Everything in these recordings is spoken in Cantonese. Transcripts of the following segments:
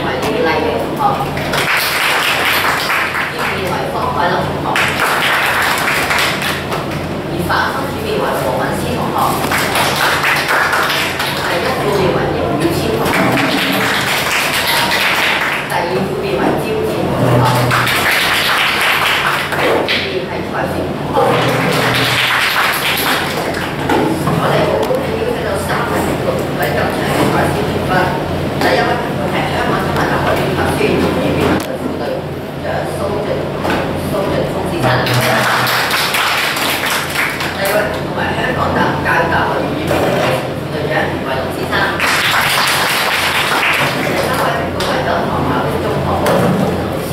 為李麗嘅同學，轉變為方海林同學，而反分轉變為黃韻詩同學，第一副變為邢宇謙同學，第二副變為招展同學，變係蔡成同學。我哋好高興邀請到3位6位今場嘅賽事評分。第一位評判係香港中文大學聯合書院語言文隊副隊長蘇俊峰先生。第二位評判係香港教育大學語言文隊副隊長袁偉龍先生。第三位評判係德學校的中學部陳老師。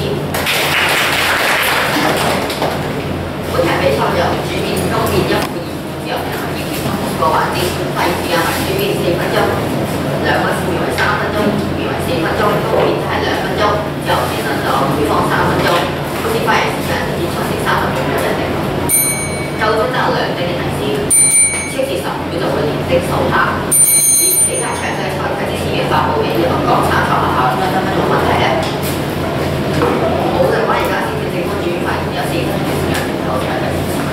本場比賽由主辯中辯1副2副自由評分意見分6個環節，分時間為主辯4分鐘，兩位副辯為3分鐘，副辯為4分鐘，高辯就係2分鐘，自由辯論咗每方3分鐘。好似發言時間只出示30秒一定。夠鐘就有2定嘅提示，超時15秒就會連擊數下。而其他詳細賽規之前嘅發布嘅呢個國產學校應該得分有問題咧？冇嘅話，而家先至正方主發言有4分鐘嘅時間俾我睇睇。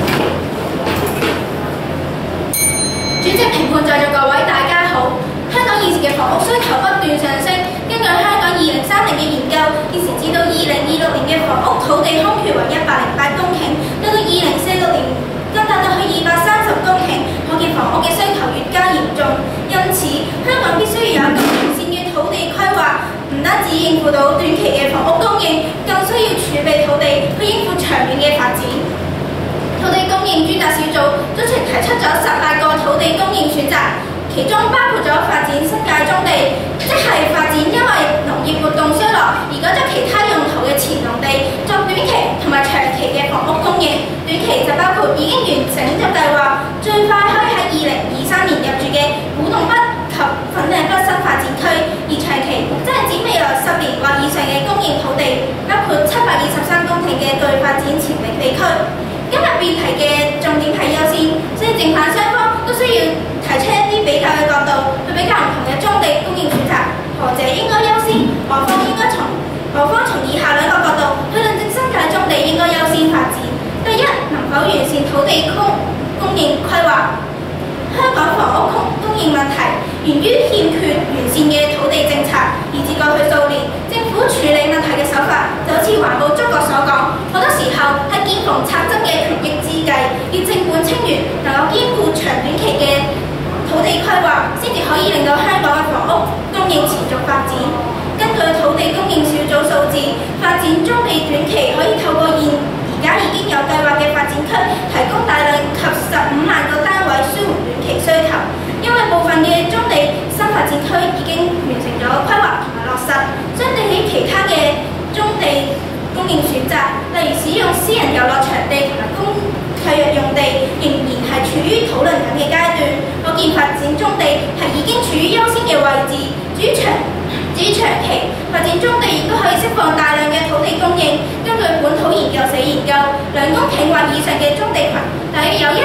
主席、評判在座各位，大家好。香港現時嘅房屋需求不斷上升。根據香港2030嘅研究，現時至到2026年嘅房屋土地空缺為108公頃，到2046年更達到去230公頃，可見房屋嘅需求越加嚴重。因此，香港必須要有更完善嘅土地規劃，唔單止應付到短期嘅房屋供應，更需要儲備土地去應付長遠嘅發展。土地供應專責小組早前提出咗18個土地供應選擇，其中包括咗發展新界棕地，即係發展因為農業活動衰落而改咗其他用途嘅前農地，作短期同埋長期嘅房屋供應。短期就包括已經完成咗計劃，最快可以喺2023年入住嘅古洞北及粉嶺北新發展區，而長期即係指未來10年或以上嘅供應土地，包括723公頃嘅具發展潛力地區。今日辯題嘅重點係優先，所以正反雙方都需要提出一啲比較嘅角度，去比較唔同嘅棕地供應選擇，何者應該優先，何方從以下2個角度去論證新界棕地應該優先發展。第一，能否完善土地供應規劃？香港房屋供應問題源於欠缺完善嘅土地政策，以至過去數年政府處理問題嘅手法就好似環保觸覺所講，好多時候係見縫插針嘅權益之計，要正本清源，能夠兼顧長短期嘅土地規劃，先至可以令到香港嘅房屋供應持續發展。根據土地供應小組數字，發展棕地短期可以透過而家已經有計劃嘅發展區，提供大量及15萬個單位，舒緩短期需求。因為部分嘅棕地新發展區已經完成咗規劃同埋落實，相對起其他嘅棕地供應選擇，例如使用私人遊樂場地同埋公契約用地，仍然係處於討論緊嘅階段。可見發展棕地係已經處於優先嘅位置。至於長期發展棕地，亦都可以釋放大量嘅土地供應。根據本土研究社研究，2公頃或以上嘅棕地群，大約有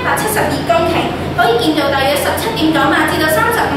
1172公頃，可以建造大約17.9萬至到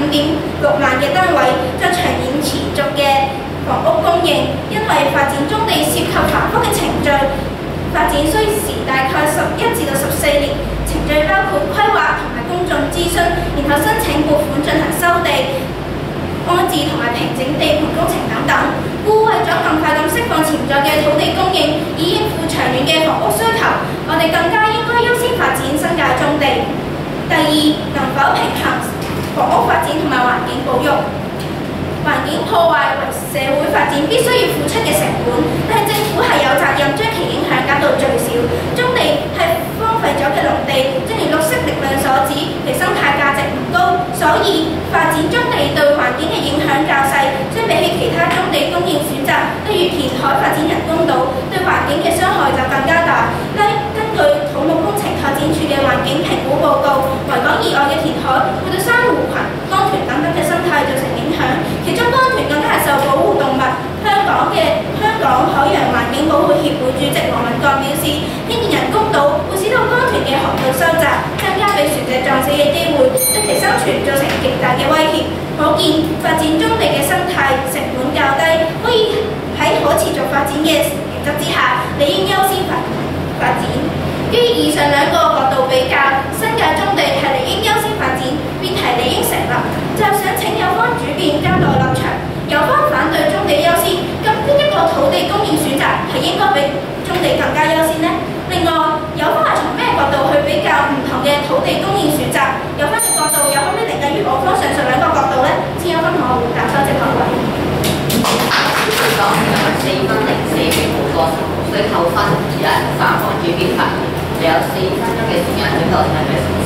35.6萬嘅單位，作長遠持續嘅房屋供應。因為發展棕地涉及繁複嘅程序，發展需時大概11至到14年，程序包括規劃同埋公眾諮詢，然後申請撥款進行收地、安置同埋平整地盤工程等等。故為咗更快咁釋放潛在嘅土地供應，以應付長遠嘅房屋需求，我哋更加應該優先發展新界棕地。第二，能否平衡房屋發展同埋環境保育？環境破壞為社會發展必須要付出嘅成本，但係政府係有責任將其影響減到最少。棕地係荒廢咗嘅農地，正如綠色力量所指，其生態價值唔高，所以發展棕地對環境嘅影響較細。相比起其他棕地供應選擇，例如填海發展人工島，對環境嘅傷害就更加大。根據土木工程拓展署嘅環境評估報告，維港以外嘅填海會對珊瑚群、江豚等等嘅生態造成影響，其中江豚更加係受保護動物。香港嘅原則之下，理應優先發展。於以上兩個角度比較，新界棕地係理應優先發展，辯題理應成立。就想請有方主辯交代立場，有方反對棕地優先，咁邊一個土地供應選擇係應該比棕地更加優先呢？另外，有方係從咩角度去比較唔同嘅土地供應選擇？有方嘅角度有可唔可以凌駕於我方上述兩個角度呢？請有方同我回答，多謝各位。 佢講係因為4分04秒冇過10，所以扣分。而家3個主辯發言，你有4分鐘嘅時間，請求睇咩數字？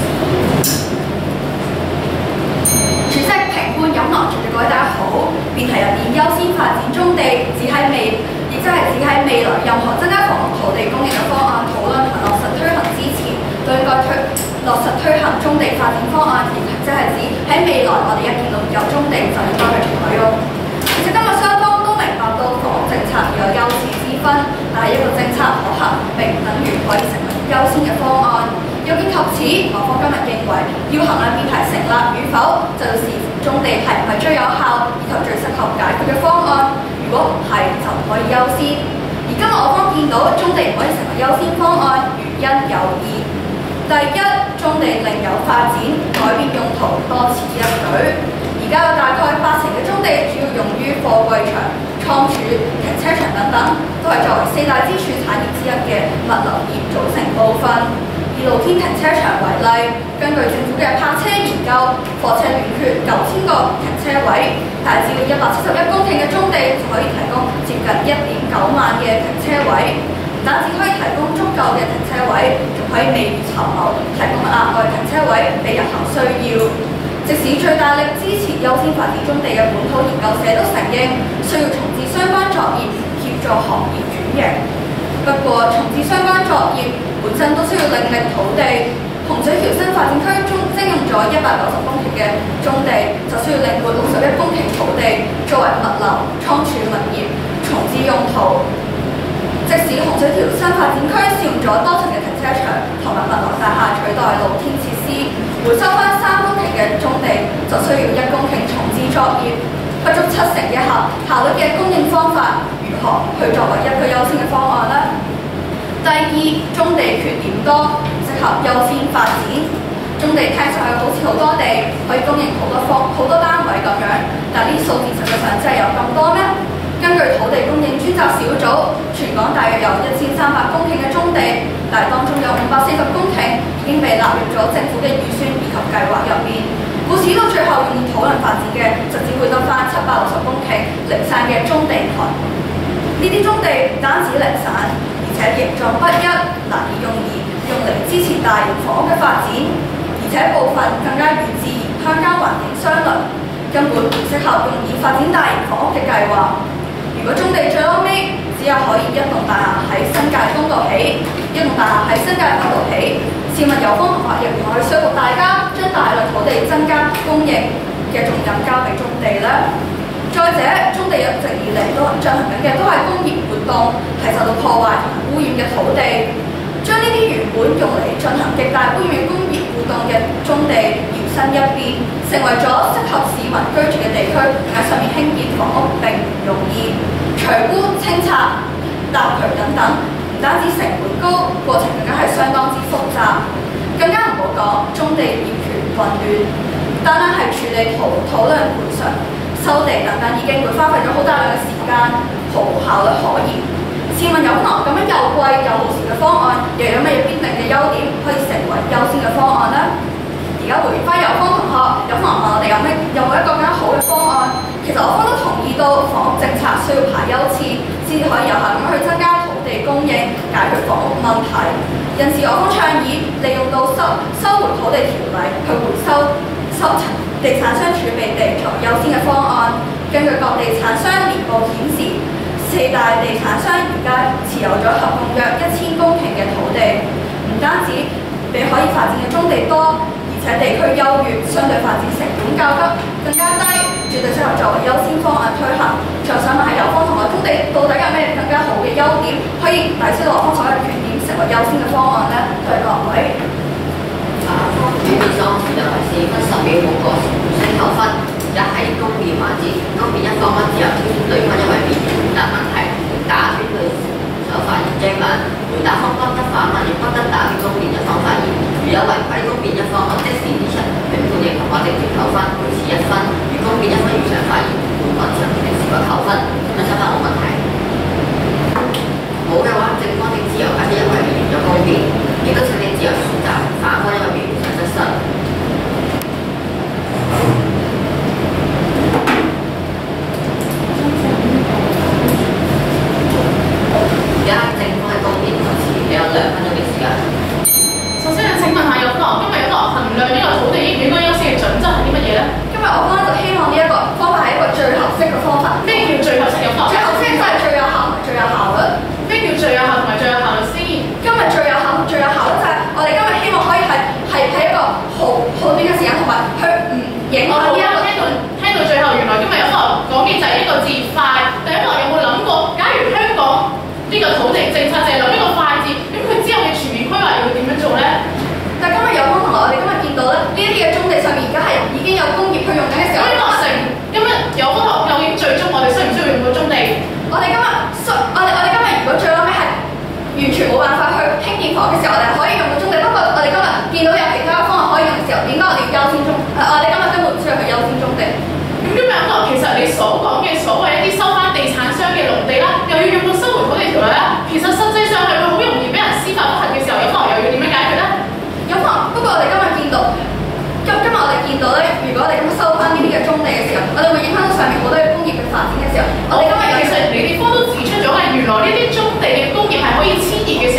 主席，評判飲樂場嘅改大好，辯題入面優先發展棕地，只喺未來任何增加房屋土地供應嘅方案討論同落實推行之前，都應該落實推行棕地發展方案，而即係指喺未來我哋一見到有棕地就應該去採用。其實今日雙方都明白到房屋政策有優次之分，但係一個政策可行並唔等於可以成為優先嘅方案。有見及此，我方今日認為要衡量辯題成立與否，就要視乎棕地係唔係最有效以及最適合解決嘅方案。如果唔係，就唔可以優先。而今日我方見到棕地唔可以成為優先方案，原因有二：第一，棕地另有發展，改變用途多此一舉。而家有大概80%嘅棕地主要用於貨櫃場、倉儲、停車場等等，都係作為4大支柱產業之一嘅物流業組成部分。以露天停車場為例，根據政府嘅泊車研究，貨車短缺9000個停車位，但係只要171公頃嘅棕地就可以提供接近1.9萬嘅停車位。唔單止可以提供足夠嘅停車位，仲可以未雨綢繆，提供額外停車位俾日後需要。即使最大力支持優先發展棕地嘅本土研究社都承認，需要重置相關作業協助行業轉型。不過，重置相關作業本身都需要另覓土地。洪水橋新發展區中徵用咗190公頃嘅棕地，就需要另撥61公頃土地作為物流、倉儲物業重置用途。即使洪水橋新發展區使用咗多層嘅停車場同埋物流大廈取代露天設施，回收翻3公頃嘅棕地就需要1公頃重置作業，不足70%嘅效率嘅供應方法，如何去作為一個優先嘅方案呢？第二，棕地缺點多，唔適合優先發展。棕地聽上去好似好多地可以供應好多單位咁樣，但係呢啲數字實際上真係有咁多咩？根據土地供應專責小組，全港大約有1300公頃嘅棕地，但係當中有540公頃已經被納入咗政府嘅預算以及計劃入面。故此到最後願意討論發展嘅，就只會得翻760公頃零散嘅棕地台。呢啲棕地唔單止零散，而且形狀不一，難以用嚟支持大型房屋嘅發展，而且部分更加與自然鄉郊環境相鄰，根本唔適合用以發展大型房屋嘅計劃。如果棕地最後尾只係可以一棟大廈喺新界東度起，一棟大廈喺新界北度起，試問有方同學亦唔可以說服大家將大量土地增加供應嘅重任交俾棕地呢？再者，棕地一直以嚟都進行緊嘅都係工業活動，係受到破壞同埋污染嘅土地，將呢啲原本用嚟進行極大污染工業活動嘅棕地搖身一變，成為咗適合市民居住嘅地區，喺上面興建房屋並唔容易。除污、清拆、搭渠等等，唔單止成本高，過程更加係相當之複雜，更加唔好講棕地業權混亂，單單係處理討論賠償、收地等等，已經會花費咗好大量嘅時間，毫無效率可言。試問有可能咁樣又貴又耗時嘅方案，又有咩必定嘅優點可以成為優先嘅方案呢？而家回翻有方同學，有方同學我哋有冇一個更加好嘅方案？其實我方都同意到房屋政策需要排優次，先至可以有效咁去增加土地供應，解決房屋問題。因此我方倡議利用到收回土地條例去回收地產商儲備地作為優先嘅方案。根據各地產商年報顯示，4大地產商而家持有咗合共約1000公頃嘅土地，唔單止比可以發展嘅棕地多，而且地區優越，相對發展成本較急，更加低，絕對適合作為優先方案推行。最後想問係有方同埋棕地到底有咩更加好嘅優點，可以抵消到我方所有嘅缺點，成為優先嘅方案呢？多謝各位。 主辯雙方就係4分10秒冇過10，唔使扣分。而家係公辯環節，公辯一方只有挑選對方因為辯論回答問題，打斷佢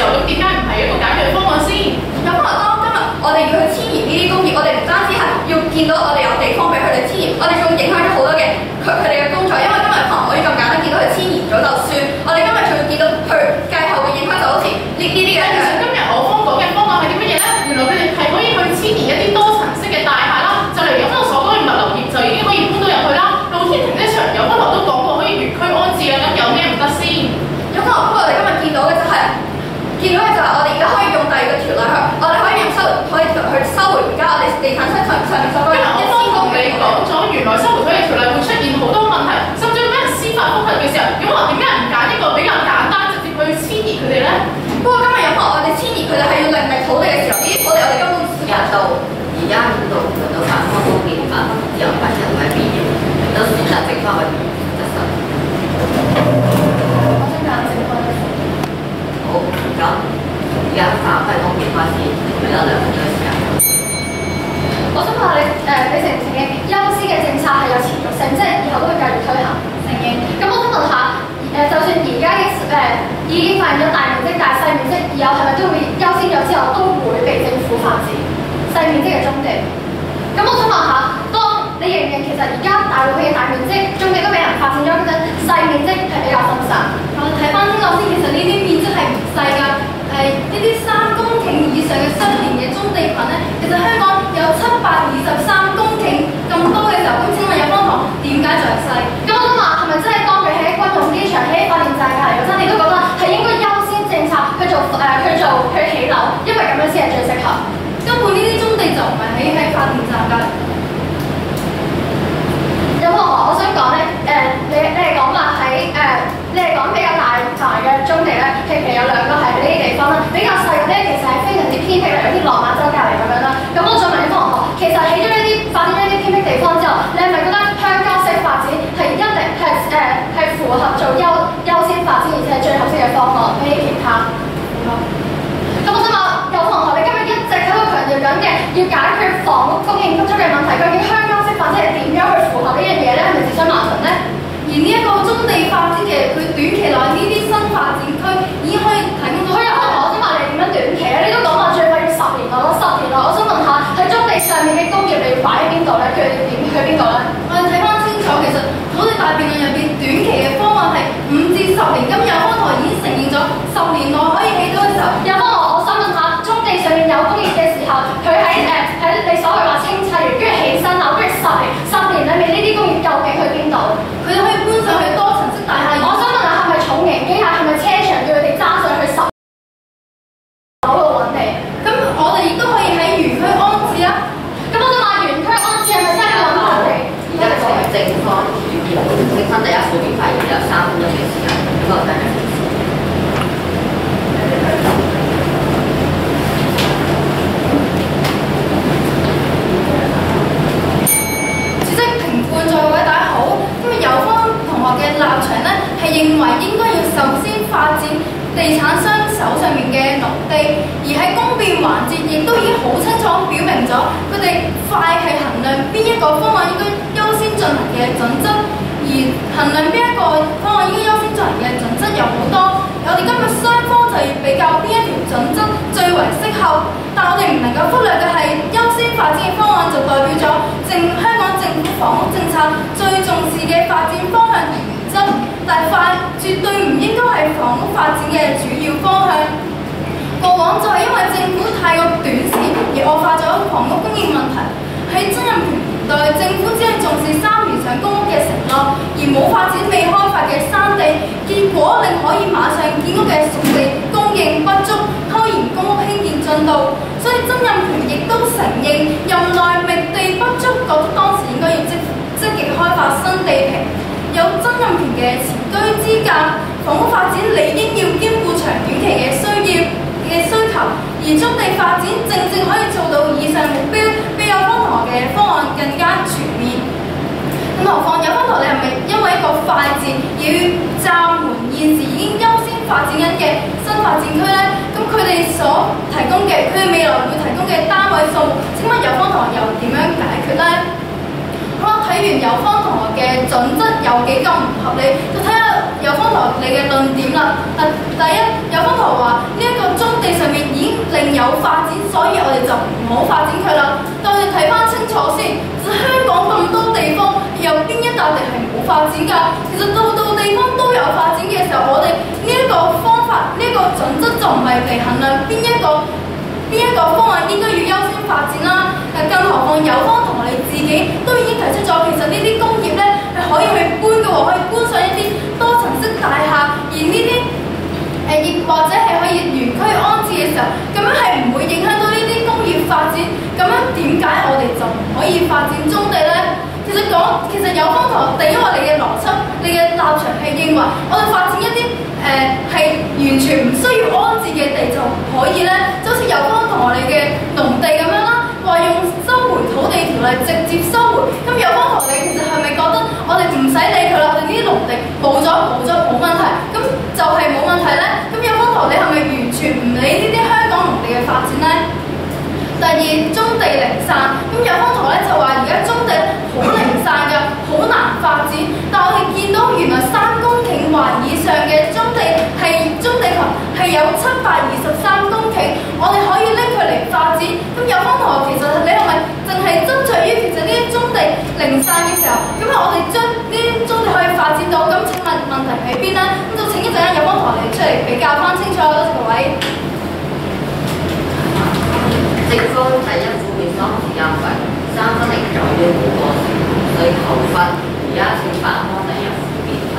候，咁點解唔係一個解決方案先？ 有可能當今日我哋要去遷移呢啲工業，我哋唔單止係要見到我哋有地方俾佢哋遷移，我哋仲影響咗好多嘅佢哋嘅工作，因為今日可能可以咁簡單見到佢遷移咗就算，我哋今日仲要見到佢繼後嘅影響就好似呢啲嘅。 其實今日我方講嘅方案係啲乜嘢咧？原來佢哋係可以去遷移一啲多層式嘅大廈啦，就嚟有方所講嘅物流業就已經可以搬到入去啦。露天停車場有方都講過可以原區安置啊，咁有咩唔得先？ 有可能不過我哋今日見到嘅就係我哋而家可以用第二個條例去，我哋可以用去收回而家我哋地產商上面所講嘅。 一方同你講咗，原來收回土地條例會出現好多問題，甚至俾人司法覆核嘅時候，咁我點解唔揀一個比較簡單直接去遷移佢哋咧？ 不過今日有可能我哋遷移佢哋係要另覓土地嘅時候，呢啲土地我哋根本而家呢度反方方面反方自由發展同埋必要，都選擇整翻去質實。 我想揀整翻。 好，咁而家3分鐘結開始，俾多2分鐘時間。 我想問下你承唔承認優先嘅政策係有持續性，即係以後都會繼續推行？承認。咁我想問下就算而家嘅已經發現咗大面積、大細面積，以後係咪都會優先咗之後都會被政府發展細面積嘅棕地？咁我想問下，當你認唔認其實而家大陸嘅大面積棕地都俾人發展咗嗰陣，細面積係比較分散？ 我睇翻清楚先，其實呢啲面積係唔細㗎，呢啲3公頃以上嘅相連嘅棕地群咧，其實香港有723公頃咁多嘅時候，咁請問有方堂點解仲係細？ 咁我想問係咪真係當佢喺軍用機場、喺發電站隔離嗰陣，你都覺得係應該優先政策去起樓，因為咁樣先係最適合？ 根本呢啲棕地就唔係喺發電站隔離。 有同學，我想講咧，你係講話你係講比較大嘅棕地咧，其實有2個係喺呢啲地方啦，比較細嘅咧其實係非常之偏僻嘅，有啲落馬洲隔離咁樣啦。咁我想問啲同學，其實起咗呢啲發展咗呢啲偏僻地方之後，你係咪覺得鄉郊式發展係一定係符合做優先發展，而且係最合適嘅方案比起其他？咁我想問有同學，你今日一直喺度強調緊嘅要解決房屋供應不足嘅問題，究竟鄉郊式發展係點樣去符合呢樣嘢咧？係咪自相矛盾咧？ 而呢一個棕地發展嘅，佢短期內呢啲新發展區已經可以提供到。 佢有同學，我想問你點樣短期咧？你都講話最快要10年內咯，10年內，我想問下喺棕地上面嘅工業你要擺喺邊度咧？佢哋要點去邊度咧？ 我哋睇翻清楚，其實土地大辯論入邊短期嘅方案係5至10年，咁有方堂已經承認咗10年內可以起到嘅時候， 有方堂，我想問下棕地上面有工業嘅時候，佢喺你所謂話清拆完，跟住起新樓，跟住10年裏面呢啲工業究竟去邊度？ 佢哋可以搬上去多層式大廈。 我想問下係咪重型機械，係咪車場叫佢哋揸上去10樓度揾地？ 咁我哋亦都可以喺園區安置啊。 咁我想問園區安置係咪真係要揾土地？ 而家講正方主義，正方第一數邊塊有3分鐘嘅時間，咁我睇下先。 認為應該要首先發展地產商手上面嘅農地，而喺公辯環節亦都已經好清楚表明咗佢哋快係衡量邊一個方案應該優先進行嘅準則，而衡量邊一個方案應該優先進行嘅準則有好多。我哋今日雙方就要比較邊一條準則最為適合，但我哋唔能夠忽略嘅係優先發展嘅方案就代表咗香港政府房屋政策最重視嘅發展方向同原則，但快絕對唔應該係房屋發展嘅主要方向。過往就係因為政府太過短視而惡化咗房屋供應問題。喺曾蔭權年代，政府只係重視3年上公屋嘅承諾，而冇發展未開發嘅山地，結果令可以馬上建屋嘅熟地供應不足，拖延公屋興建進度。所以曾蔭權亦都承認任內覓地不足，覺得當時應該要積極開發新地皮。有曾蔭權嘅前居之鑑，房屋發展理應要兼顧長短期嘅需求，而棕地發展正可以做到以上目標，比有方堂嘅方案更加全面。咁何況有方堂，你係咪因為一個快捷而要暫緩現時已經優先發展緊嘅新發展區呢？咁佢哋所提供嘅，佢哋未來會提供嘅單位數目，請問有方堂又點樣解決呢？好，睇完有方同學嘅準則有幾咁唔合理，就睇下有方同學你嘅論點啦。第一，有方同學話呢一個棕上面已經另有發展，所以我哋就唔好發展佢啦。但我哋睇翻清楚先，其實香港咁多地方有邊一笪地係冇發展㗎？其實到地方都有發展嘅時候，我哋呢一個方法、呢、個準則就唔係嚟衡量邊一個方案應該要優先發展啦。更何況友方同我哋自己都已經提出咗，其實呢啲工業咧係可以去搬嘅喎，可以搬上一啲多層式大廈，而呢啲亦或者係可以原區安置嘅時候，咁樣係唔會影響到呢啲工業發展。咁樣點解我哋就唔可以發展棕地咧？其實友方同第一，我哋嘅邏輯、你嘅立場係認為我哋發展一啲係完全唔需要安置嘅地就唔可以咧，就好似友方同我哋嘅農地咁樣啦，話用收回土地條例直接收回。咁友方同你其實係咪覺得我哋唔使理佢啦？我哋呢啲農地冇咗冇問題，咁就係冇問題咧？咁友方同你係咪完全唔理呢啲香港農地嘅發展咧？第二，棕地零散，咁友方同咧就話而家棕地好零散㗎，好難發展。但我哋見到原來3公頃或以上嘅棕地群係有723公頃，我哋可以拎佢嚟發展。咁友方同學，其實你係咪淨係爭取於其實呢啲棕地零散嘅時候，咁我哋將呢啲棕地可以發展到？咁請問問題喺邊咧？咁就請一陣間友方同學嚟出嚟比較翻清楚，多謝各位。 政府第一負面當時間為3分09已經好多時，所以扣分。而家請反方第一負面牌。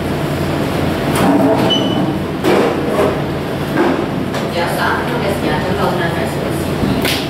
有3分鐘嘅時間，總共係40個詞。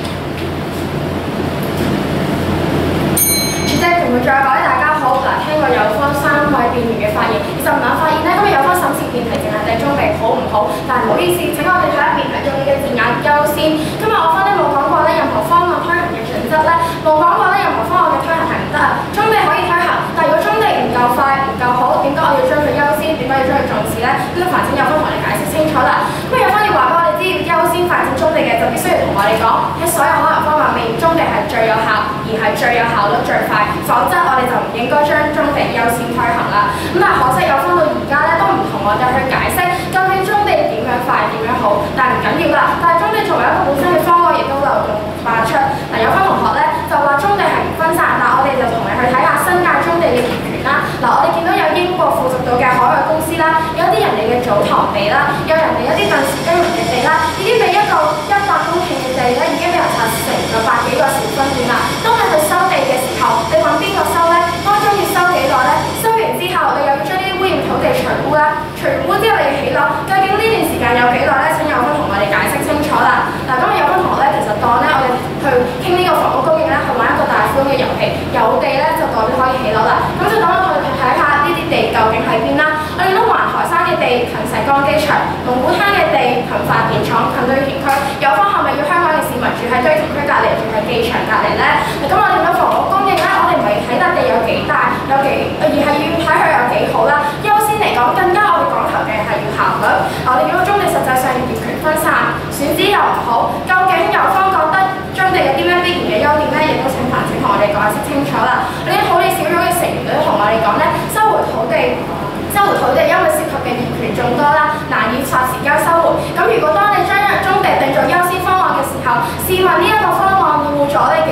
主席，評會再各位大家好。嗱，聽過友方3位辯員嘅發言，其實唔難發現咧，今日友方審視辯題淨係定棕地好唔好，但係唔好意思，請我哋睇一辯題中呢嘅字眼優先。今日我方咧冇講過咧任何方案推行嘅準則咧，冇講過咧任何方案嘅推行係唔得啊。棕地可以推行，但如果棕地唔夠快、唔夠好，點解我要將佢優先？點解要將佢重視咧？呢個煩請友方同我哋解釋清楚啦。咁友方要話俾我哋知，要優先發展棕地嘅，就必須要同我哋講喺所有可能方法面，棕地係最有效，而係最有效率、最快，否則我哋就唔應該將棕地優先推行啦。咁但係可惜友方到而家咧都唔同我哋去解釋究竟棕地點樣快、點樣好，但係唔緊要啦。但係棕地作為一個本身嘅方案，亦都漏洞百出。嗱，友方同學咧就話棕地係唔分散，但我哋就同你去睇下新界棕地嘅業權啦。嗱，我哋見到有英國附屬到嘅海外公司啦，有啲人哋嘅祖堂地啦，有人哋一啲頓時耕耘嘅地啦，已經俾一個100公頃嘅地咧，已經俾人拆成咗100幾個小分段啦。當你去收地嘅時候，你問邊個收咧？當中要收幾耐咧？收完之後，你又要將呢啲污染土地除污啦，除完污之後你要起樓，究竟呢段時間有幾耐咧？請友方同我哋解釋清楚啦。嗱，咁友方同學咧，其實當咧我哋去傾呢個房屋供應咧，去玩一個大富翁嘅遊戲，有地咧就代表可以起樓啦。咁就等我哋睇下呢啲地究竟喺邊啦。我哋見到環台山嘅地近石崗機場，龍鼓灘嘅地近發電廠、近堆填區。友方係咪要香港嘅市民住喺堆填區隔離，住喺機場隔離咧？咁我哋見到房屋供應咧，我哋唔係睇笪地有幾大，而係要睇佢有幾好啦。優先嚟講，更加我哋講求嘅係要效率。我哋見到棕地實際上業權分散，選址又唔好，究竟友方覺得棕地有啲咩必然嘅優點咧？亦都請同我哋解釋清楚啦。呢啲土地小組嘅成員都同我哋講咧，收回土地因為涉及嘅業權眾多啦，難以霎時間收回。咁如果當你將棕地定做優先方案嘅時候，試問呢一個方案會嘥咗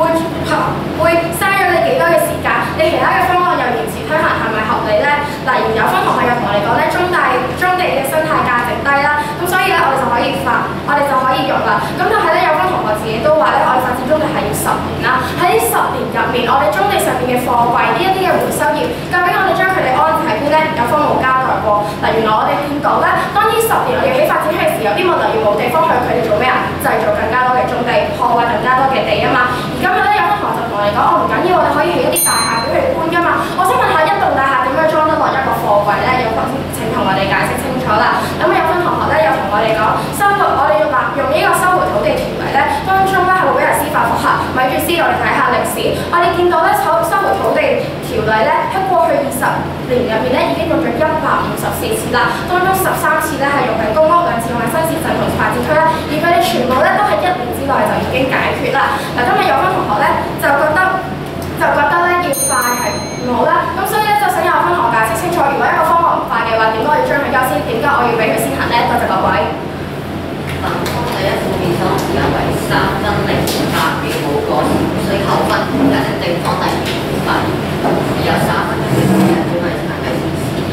你幾多嘅時間？你其他嘅方案又延遲推行，係咪合理咧？例如友方同學又同我哋講咧，棕地嘅生態價值低啦，咁所以咧我哋就可以用啦。咁但係咧友方同學自己都話咧，我哋發展棕地係要10年啦。喺呢10年入面，我哋棕地上面嘅貨櫃呢一啲嘅回收業，究竟我哋將佢哋安置喺邊咧？友方冇交代過。例如我哋見到咧，當呢10年我哋起發展區嘅時候，啲物流業冇地方去，佢哋做咩啊？製造更加多嘅棕地，破壞更加多嘅地啊嘛。而今日咧友方同學就同我哋講，我唔緊要，我哋可以起一啲大廈俾佢哋搬噶嘛。我想問下一棟大廈點樣裝得落一個貨櫃咧？友方請同我哋解釋清楚啦。咁友方同學咧又同我哋講，我哋要用呢個收回土地條例咧，當中咧係會俾人司法覆核。咪住先，我哋睇下歷史。我哋見到咧收回土地條例咧喺過去20年入面咧已經用咗154次啦，當中13次咧係用喺公屋，2次用喺新市鎮同發展區啦，而佢哋全部咧都係1年之內就已經解決啦。嗱，今日友方同學咧就覺得咧要快係唔好啦，咁所以咧就想友方同學解釋清楚，如果一個方案唔快嘅話，點解我要將佢優先？點解我要俾佢先行咧？多謝各位。 反方第一負面使用時間為3分08秒，冇過時，需扣分。假設正方第二發言，只有3分鐘嘅時間，準備參計時事。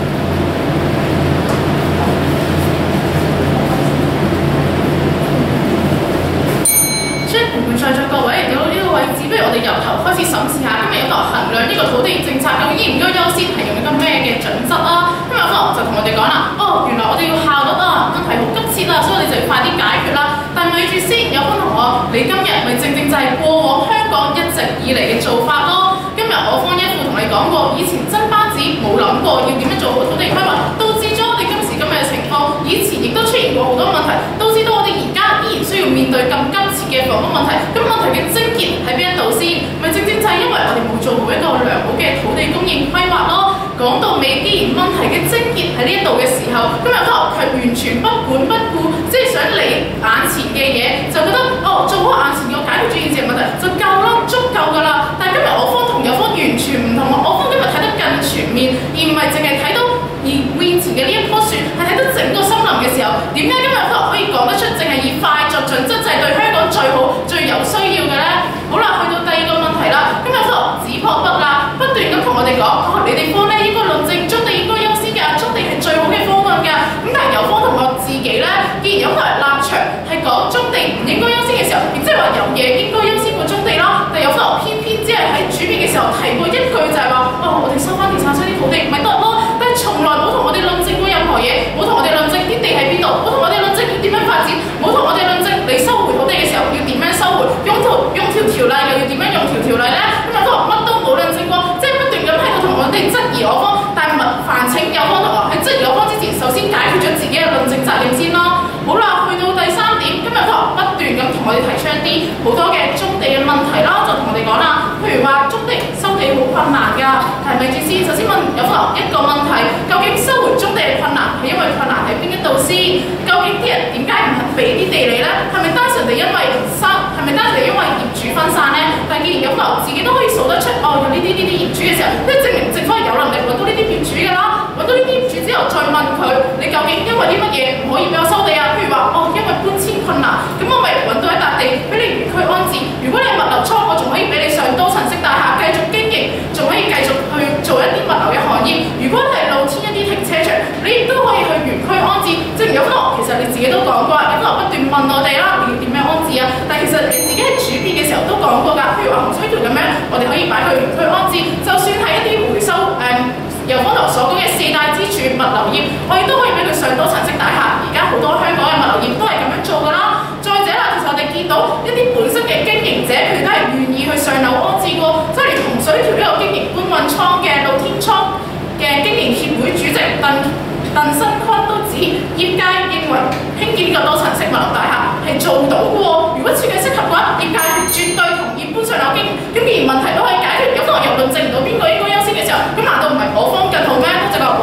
評判在座各位嚟到呢個位置，不如我哋由頭開始審視下今日一個衡量呢個土地政策究竟應唔應該優先係用一個咩嘅準則啊？今日可能就同我哋講啦，原來我哋要效率啊，問題好急切啊，所以我哋就要快啲解決啦。但係咪住先，有分同學，你今日咪正就係過往香港一直以嚟嘅做法咯。今日我方一副同你講過，以前真班子冇諗過要點樣做好土地規劃，導致咗我哋今時今日嘅情況。以前亦都出現過好多問題，導致到我哋而家依然需要面對咁急切嘅房屋問題。咁問題嘅症結喺邊一度先？咪正就係因為我哋冇做好一個良好嘅土地供應規劃咯。講到尾，既然問題嘅症結喺呢一度嘅時候，今日可能佢完全不管不顧，即係想理眼前嘅嘢，就覺得做好眼前嘅解決住現時嘅問題就夠啦，足夠㗎啦。但係今日我方同友方完全唔同，我方今日睇得更全面，而唔係淨係睇到而面前嘅呢一棵樹，係睇到整個森林嘅時候，點解今日可以講得出淨係以快作準則就係對香港最好最有需要嘅咧？好啦，去到第二個問題啦，今日指破不立，不斷咁同我哋講，你哋方咧應該論證棕地應該優先嘅，棕地係最好嘅方案㗎。咁但係友方同學自己咧，既然有個立場係講棕地唔應該優先嘅時候，亦即係話有嘢應該優先過棕地啦。但係友方偏偏只係喺主面嘅時候提過一句就係話，我哋收翻地產商啲土地咪得咯。但係從來冇同我哋論證過任何嘢，冇同我哋論證啲地喺邊度，冇同我哋論證要點樣發展，冇同我哋論證你收回土地嘅時候要點樣收回，用條條例又要點樣用條例咧？咁啊，乜都冇論證過，即係不斷咁喺度同我哋質疑我方，但係煩請友方同學喺質疑我方之前，首先解決咗自己嘅論證責任先咯。好啦，去到第三點，今日同學不斷咁同我哋提出一啲好多嘅棕地嘅問題啦，就同我哋講啦，譬如話棕地收地好困難㗎，係咪住先？首先問友方一個問題，究竟收回棕地嘅困難係因為困難喺邊一度先？究竟啲人點解唔肯俾啲地你咧？係咪單純地因為係咪單純地因為業主分散咧？但係既然友方自己都可以數得出，有呢啲業主嘅時候，即係證明政府係有能力揾到呢啲業主㗎啦。揾到呢啲業主之後，再問佢，你究竟因為啲乜嘢唔可以俾我收地啊？譬如話，因為搬遷困難，咁我咪揾到一笪地俾你原區安置。如果你係物流倉，我仲可以俾你上多層式大廈繼續經營，仲可以繼續去做一啲物流嘅行業。如果你係露天一啲停車場，你亦都可以去原區安置。正如有可能其實你自己都講過，有可能不斷問我哋啦，你要點樣安置啊？但係其實你自己喺主編嘅時候都講過㗎，譬如話洪水橋咁樣，我哋可以擺去原區安置。就算係一啲回收由方頭所講嘅4大支柱物流業，我亦都可以俾佢上到層式大廈。而家好多香港嘅物流業都係咁樣做㗎啦。再者啦，其實我哋見到一啲本身嘅經營者，佢都係願意去上樓安置過，即係連洪水橋呢個經營搬運倉嘅露天倉嘅經營協會主席鄧新坤都指，業界認為興建呢個多層式物流大廈係做到嘅喎。如果設計適合嘅話，業界係絕對同意搬上樓經營。咁既然問題都可以解決，有可能又論證唔到邊個應該優先嘅時候，咁難道唔係我方更好咩？多謝各位。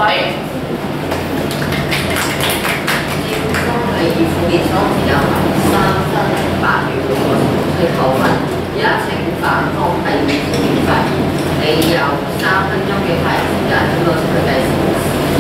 負面使用時間為3分08秒，需扣分。而家請反方第二負面發言，你有3分鐘嘅發言時間，咁我就計時2。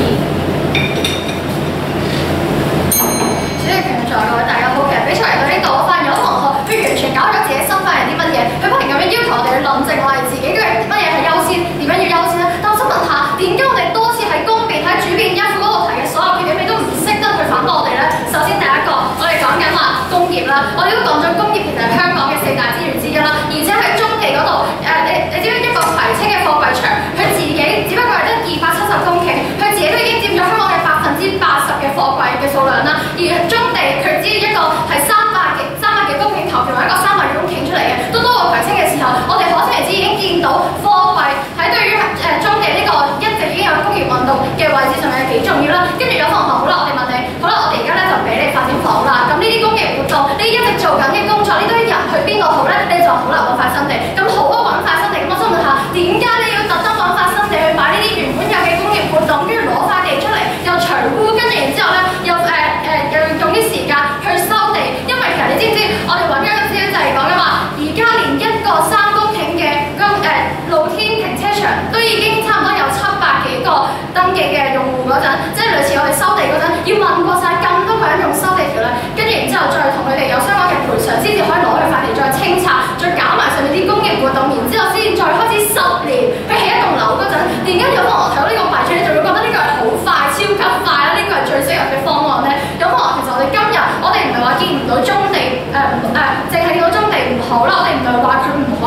主席評在各位大家好，其實比賽嚟到呢度，我發現有同學佢完全搞咗自己身份係啲乜嘢，佢不停咁樣要求我哋去論證我哋自己嘅乜嘢係優先，點樣要優先咧？但我想問下，點解我哋多次喺公辯喺主辯一副嗰度提嘅所有缺點，你都唔識得去反駁我哋咧？首先第一個，我哋講緊話工業啦，我哋都講咗工業其實係香港嘅4大資源之一啦，而且喺棕地嗰度，你知唔知一個葵青嘅貨櫃場，佢自己只不過係得270公頃，佢自己都已經佔咗香港嘅80%嘅貨櫃嘅數量啦，而棕地佢只要一個係300幾公頃，投票一個300幾公頃出嚟嘅，都多過葵青嘅時候，我哋可想而知已經見到貨櫃喺對於棕地呢個一直已經有工業運動嘅位置上面係幾重要啦。跟住有同學好啦，我哋問你，好啦，我哋而家咧就俾你發展房啦。咁呢啲工業活動，呢一直做緊嘅工作，呢堆人去邊個好咧？你就好難揾塊新地。咁好啊，揾塊新地。咁我想問下，點解你要特登揾塊新地去擺呢啲原本有嘅工業活動，跟住攞塊地出嚟又除污，跟住然之後咧又用啲時間去收地？因為其實你知唔知，我哋揾緊嘅資料就係講緊話，而家連一個3公頃嘅露天停車場都已經差唔多有700幾個登記嘅用戶嗰陣，即係類似我哋收地嗰陣，要問過晒咁多個人用收地條例，跟住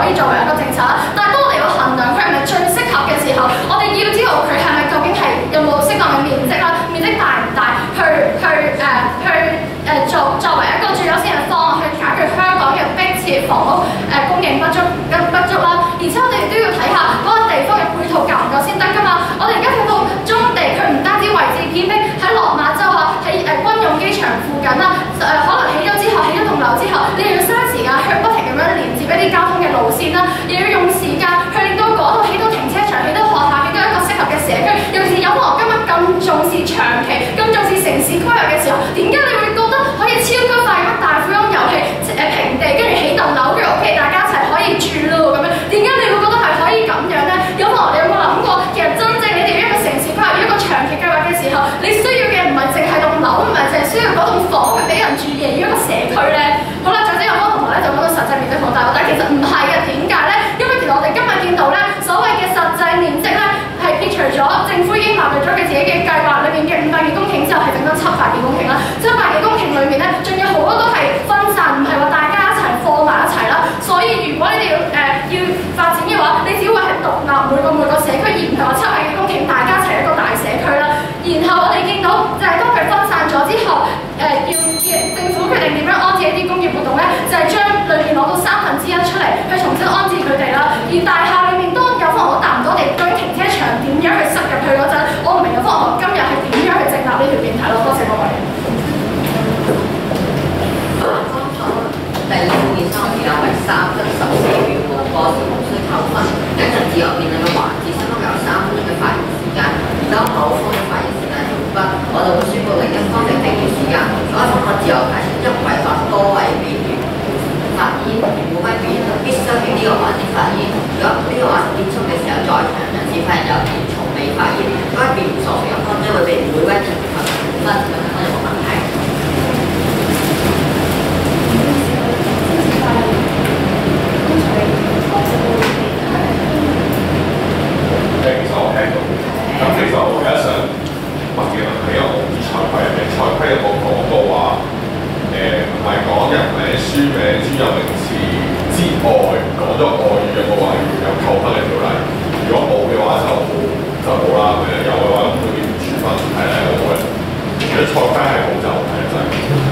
以作為一個政策啦。但係當我哋要衡量佢係咪最適合嘅時候，我哋要知道佢係咪究竟係有冇適當嘅面積啦，面積大唔大，作為一個最優先嘅方案去解決香港嘅迫切房屋供應不足啦。而且我哋亦都要睇下嗰個地方嘅配套夠唔夠先得㗎嘛。我哋而家睇到中地，佢唔單止位置偏僻，喺落馬洲啊，喺軍用機場附近啦，可能起咗之後，起咗棟樓之後，你又要嘥時間去不停咁樣連接一啲交通嘅路線啦，又要用時間去令到嗰度起到停車場，起到學校，起到一個適合嘅社區。尤其是有我今日咁重視長期、咁重視城市規劃嘅時候，點解你會覺得可以超級快咁大富翁遊戲平地，跟住起棟樓，跟住屋企大家一齊可以住咯咁樣？點解你會覺得係可以咁樣呢？有冇你有冇諗過，其實真正你哋一個城市規劃、一個長期計劃嘅時候，你需要嘅唔係淨係棟樓，唔係淨係需要嗰棟房去俾人住嘅，而一個社區呢？好啦，再者有好多同學咧就講到實際面積放大，但係其實唔係嘅，點解呢？因為其實我哋今日見到呢，所謂嘅實際面積呢，係撇除咗政府已經納入咗佢自己嘅計劃裏面嘅500幾公頃之後，係整咗700幾公頃啦。700幾公頃裏面呢，仲有好多都係分散，唔係話大家一齊放埋一齊啦。所以如果你哋要發展嘅話，你只會係獨立每個社區，而唔係話700幾公頃大家一齊一個大社區啦。然後我哋見到就係當佢分散咗之後，政府決定點樣安置一啲工業活動呢？就係將裏面攞到1/3出嚟，去重新安置佢哋啦。而大廈裏面當有方案達唔到地區停車場點樣去塞入去嗰陣，我唔明有方案今日係點樣去整立呢條辯題咯。多謝各位。 第二副面收時間為3分14秒，冇過時無需扣分。跟住自由辯論嘅環節，相當有3分鐘嘅發言時間。當某方嘅發言時間完畢，我就會宣布另一方嘅訂閱時間。該方可自由提出1位或多位議員發言，每位議員都必須喺呢個環節發言。如果呢個環節結束嘅時候，在場人士發言有連從未發言，該辯論所屬一方將會被每位停罰5分，咁樣有冇問題？ 其實我聽到，咁其實我而家想問嘅問題，因為我唔知賽規入面，賽規有冇講到話，唔係講人名、書名、專有名詞之外，講咗外語有冇話有扣分嘅條例？如果冇嘅話就冇啦，咁樣有嘅話咁會點處分？係啦，有冇咧？如果賽規係冇就係真係。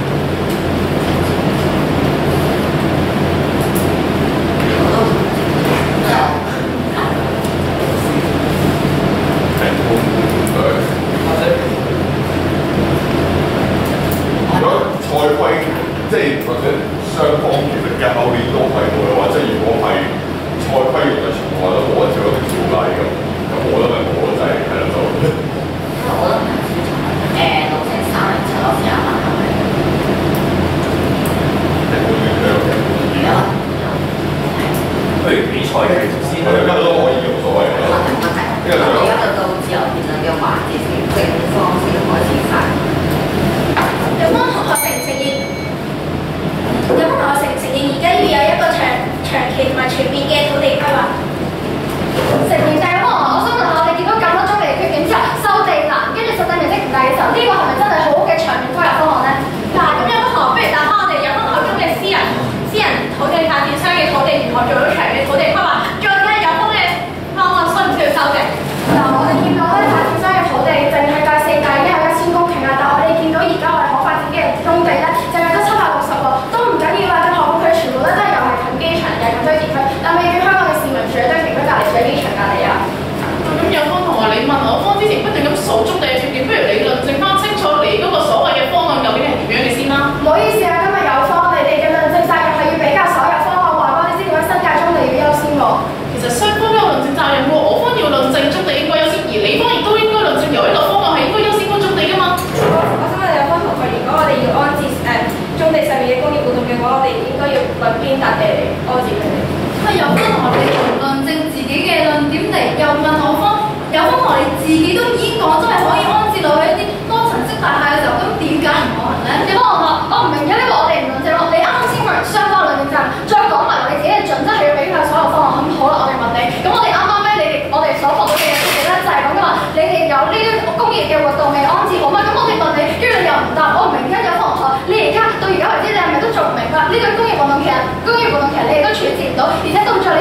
如果賽規即係或者雙方其實嘅後面都睇到嘅話，即係如果係賽規原來從來都冇一條條例咁冇得咪冇咯，就係係啦就。 因為我覺得唔係老師307我試下問下佢。有啊。 不如比賽繼續先，我哋而家都可以冇所謂嘅。 問題。我哋而家就到自由辯論嘅環節先，正方先開始發言。 有冇同學承唔承認？有冇同學承唔承認而家要有一個長期同埋全面嘅土地規劃？ 承認就係咁我想問下，我哋見到咁多宗地缺檢之後，收地難，跟住實際面積唔大嘅時候，呢個係咪真係好好嘅長遠規劃方案呢？ 嗱，咁有冇同學不如答翻我哋有冇同學中嘅私人土地發展商嘅土地如何做到長嘅土地規劃？再睇下有風嘅方案需唔需要收地？ 嗱，我哋見到咧發展商嘅土地淨係計4大已經有1000公頃啦，但我哋見到而家我哋可發展嘅棕地咧，淨係得760喎，都唔緊要啦。更何況佢全部咧都係又係近機場，又係近堆填區，但係要香港嘅市民住喺堆填區隔離，住喺機場隔離啊！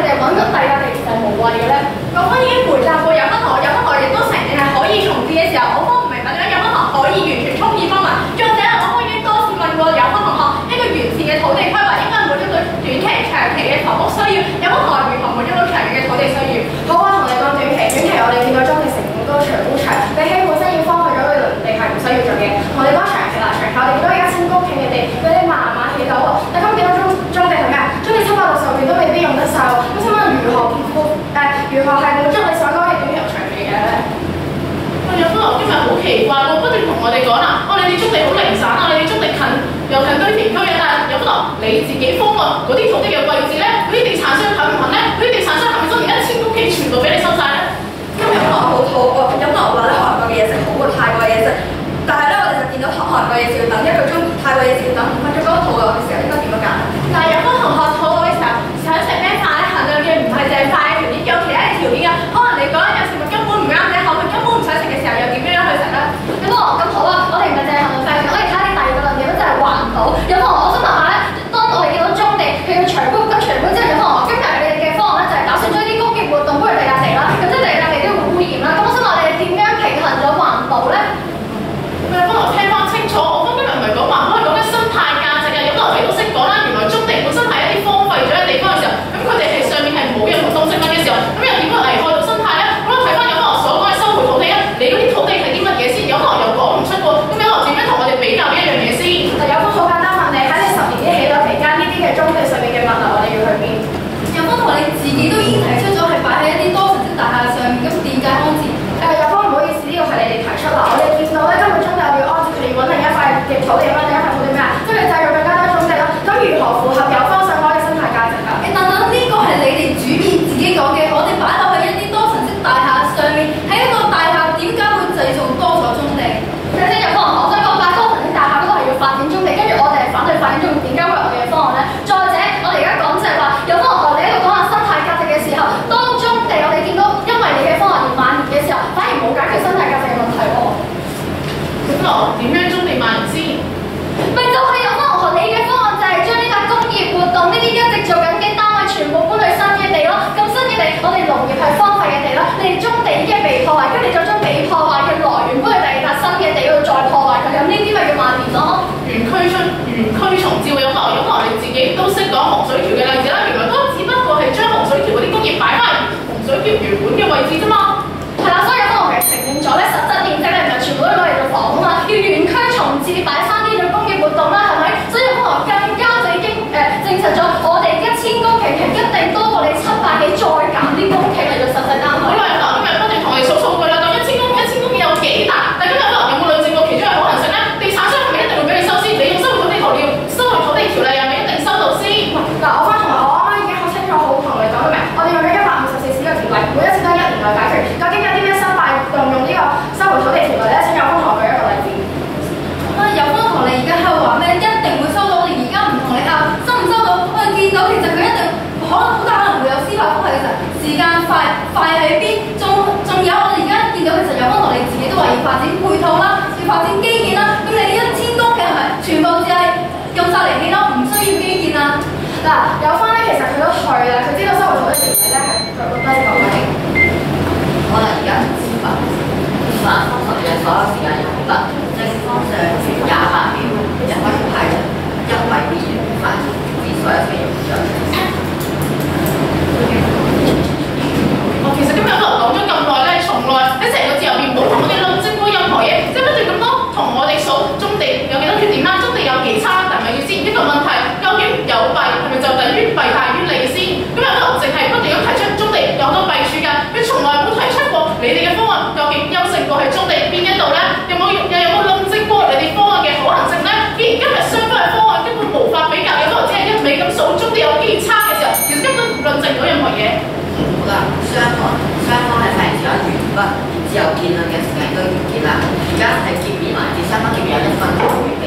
哋揾到第二個地方係無謂嘅咧？ 我方已經回答過有分學，有分學亦都承認係可以重置嘅時候，我方唔明白點解有分學可以完全充耳不聞。再者，我方已經多次問過有分同學，一個完善嘅土地規劃應該滿足到短期、長期嘅房屋需要，有分學如何滿足到長期嘅土地需要？ 好啊，同你講短期我哋見到中地成本高、長高長，比起本身要荒廢咗嘅農地係唔需要做嘅。同你講長期啦，長期我哋見到而家1000公頃嘅地，俾你慢慢起到喎。但今見到中地係咩啊？中地760段都未必用得晒喎。咁請問如何係滿足你所講嘅短期同長期嘅咧？ 有分學今日好奇怪喎，不斷同我哋講啦，你哋中地好零散啊，你哋中地又近堆填區嘅，但係有分學你自己方案嗰啲土地嘅位置咧，嗰啲地產商肯唔肯咧？嗰啲地產商係咪將而家1000公頃全部俾你收晒咧？ 今日有分學好肚餓，有分學話咧韓國嘅嘢食好過泰國嘅嘢食，但係咧我哋就見到韓國嘢食要等1個鐘，泰國嘢食要等5分鐘，嗰個肚餓嘅時候應該點樣揀？ 但係有分同學肚餓嘅時候，想食咩飯咧？衡量嘅唔係淨係飯嘅條件，有其他嘅條件㗎。可能你覺得有食物根本唔啱你口味，根本唔想食嘅時候，又點樣去食咧？咁好啊，我哋唔係淨係衡量飯條，我哋睇下啲第二個論點咧，就係環保。有同學，我想問下咧，當我哋見到中地佢要長搬，咁長搬之後，有同學今日你哋嘅方案咧就係打算將啲工業活動搬去地下地啦，咁即係地下地都會污染啦。咁我想問你哋點樣平衡咗環保咧？ 有分學聽翻清楚，我方今日唔係講環保，係講緊生態價值嘅。有分學你都識講啦，原來中地本身係一啲荒廢咗嘅地方嘅時候，咁佢哋係上面係冇任何動植物嘅時候，咁又點會危害到生態咧？我睇翻有分學所講嘅收回土地啊，你嗰啲土地係啲乜嘢先？有分學又講唔出喎，咁有分學點樣同我哋比較呢一樣嘢先？ 有分好簡單問你，喺你10年啲起樓期間，呢啲嘅中地上面嘅物流，我哋要去邊？ 有分同你自己都已經提出咗係擺喺一啲多層式大廈上面，咁點解安置？ 有分唔好意思，呢個係你哋提出啦。我哋見到咧，今日中地我要安置，佢哋要揾另一塊嘅土地啦，另一塊土地咩啊？即係製造更加多中地啦。咁如何符合有方想講嘅生態價值啊？ 等等，呢個係你哋主面自己講嘅，我哋擺落去一啲多層式大廈上面，喺一個大廈點解會製造多咗中地？ 有啲有方我想講擺多層式大廈嗰個係要發展中地，跟住我哋係反對發展中地，點解會有我哋嘅方案咧？再者，我哋而家講就係話，有方學你喺度講下生態價值嘅時候，當中地我哋見到因為你嘅方案而蔓延嘅時候，反而冇解決生態價值嘅問題喎。 咁點樣中地蔓延先？ 咪就係有方學你嘅方案就係將呢笪工業活動呢啲一直做緊嘅單位全部搬去新嘅地咯。咁新嘅地，我哋農業係荒廢嘅地啦，你哋中地已經被破壞，跟住就將被破壞嘅來源搬去第二笪新嘅地嗰度再破壞佢，咁呢啲咪叫蔓延咯？ 園區重照有分學你自己都識講洪水橋嘅例子啦，原來都只不過係將洪水橋嗰啲工業擺翻洪水橋原本嘅位置啫嘛。 係啦，所以有方學其實承認咗咧，實質面積咧唔係全部都攞嚟做房啊嘛，要園區重置擺翻啲做工業活動啦，係咪？所以有方學更加就已經證實咗，我哋1000公頃係一定多過你700幾再減啲公頃嚟做實際單位。 好啦，今日不斷同我哋數數據啦，咁1000公頃有幾大？但今日可能有冇論證過其中嘅可能性咧？地產商係咪一定會俾你收先？你用收回土地條例係咪一定收到先？ 嗱，我翻同埋我啱啱已經好清楚好同你講咗明，我哋用咗154條嘅條例，每一次都係1年內解決。究竟有啲咩失敗動用呢個收回土地條例咧？請有方同學舉一個例子。 有分同你而家喺度話咩？一定會收到，我哋而家唔同你拗，收唔收到？我哋見到其實佢一定可能好大可能會有司法覆核嘅時候，時間快喺邊？仲有我哋而家見到其實有分同你自己都話要發展配套啦，要發展基建啦，咁你1000公頃係咪全部只係用晒嚟起咯？唔需要基建啊？ 嗱，有方咧，其實佢都去啦，佢知道收回土地條例咧係佢覺得呢個位。 可能而家唔知法30日所有時間用得，即係方上28秒就可以派出1位議員發言，至所有嘅用咗。 其實今日我講咗咁耐咧，從來喺成個自由辯冇同我哋論證過任何嘢，即係不斷咁多同我哋數中地有幾多缺點啦，中地有幾差，係咪要先一個問題？究竟有弊係咪就等於弊大於利先？今日我淨係不斷咁提出中地有好多弊處㗎，佢從來冇提出過你哋嘅方案究竟優勝過係中地邊一度咧？有冇論證過你哋方案嘅可行性咧？既然今日雙方嘅方案根本無法比較，有可能只係一味咁數中地有幾差嘅時候，其實根本唔論證到任何嘢。 好啦，雙方係發現咗完畢，之後辯論嘅時間都完結啦。而家係結面環節，雙方結面有1分鐘預備。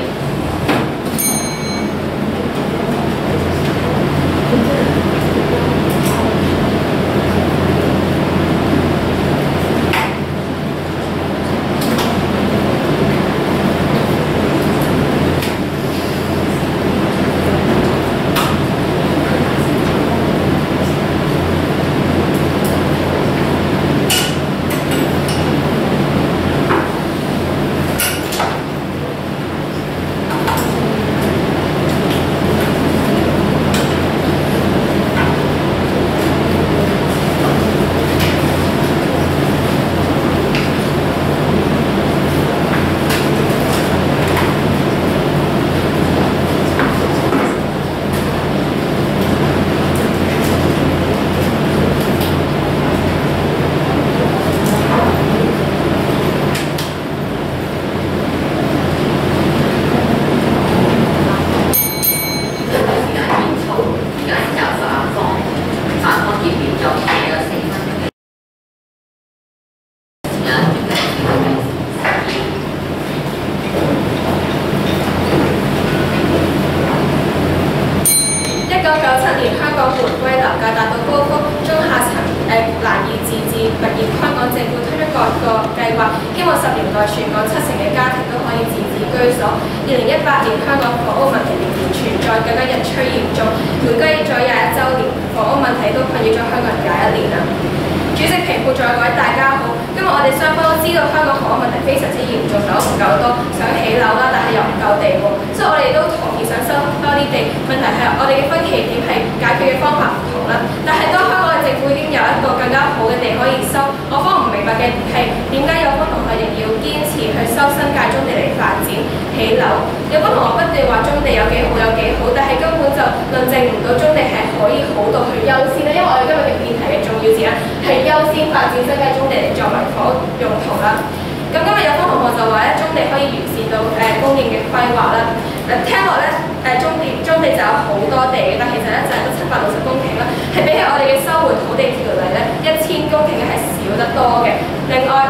2018年香港房屋問題仍然存在，更加日趨嚴重。回歸咗21週年，房屋問題都困擾咗香港人21年啦。主席、評判在位，大家好。今日我哋雙方都知道香港房屋問題非常之嚴重，樓唔夠多，想起樓啦，但係又唔夠地喎，所以我哋都同意想收多啲地。問題係我哋嘅分歧點係解決嘅方法唔同啦。但係當香港嘅政府已經有一個更加好嘅地可以收，我方唔明白嘅係點解有方同學仍要堅持去收新界棕地嚟發展起樓。有方同學不斷話棕地有幾好有幾好，但係根本就論證唔到棕地係可以好到去優先啦。因為我哋今日嘅辯題嘅重要字眼係優先發展新界棕地嚟作為房屋用途啦。咁今日有方同學就話咧，棕地可以完善到供應嘅規劃啦。聽落咧棕地就有好多地嘅，但其實咧就係得760公頃啦，係比起我哋嘅收回土地條例咧1000公頃咧係少得多嘅。另外，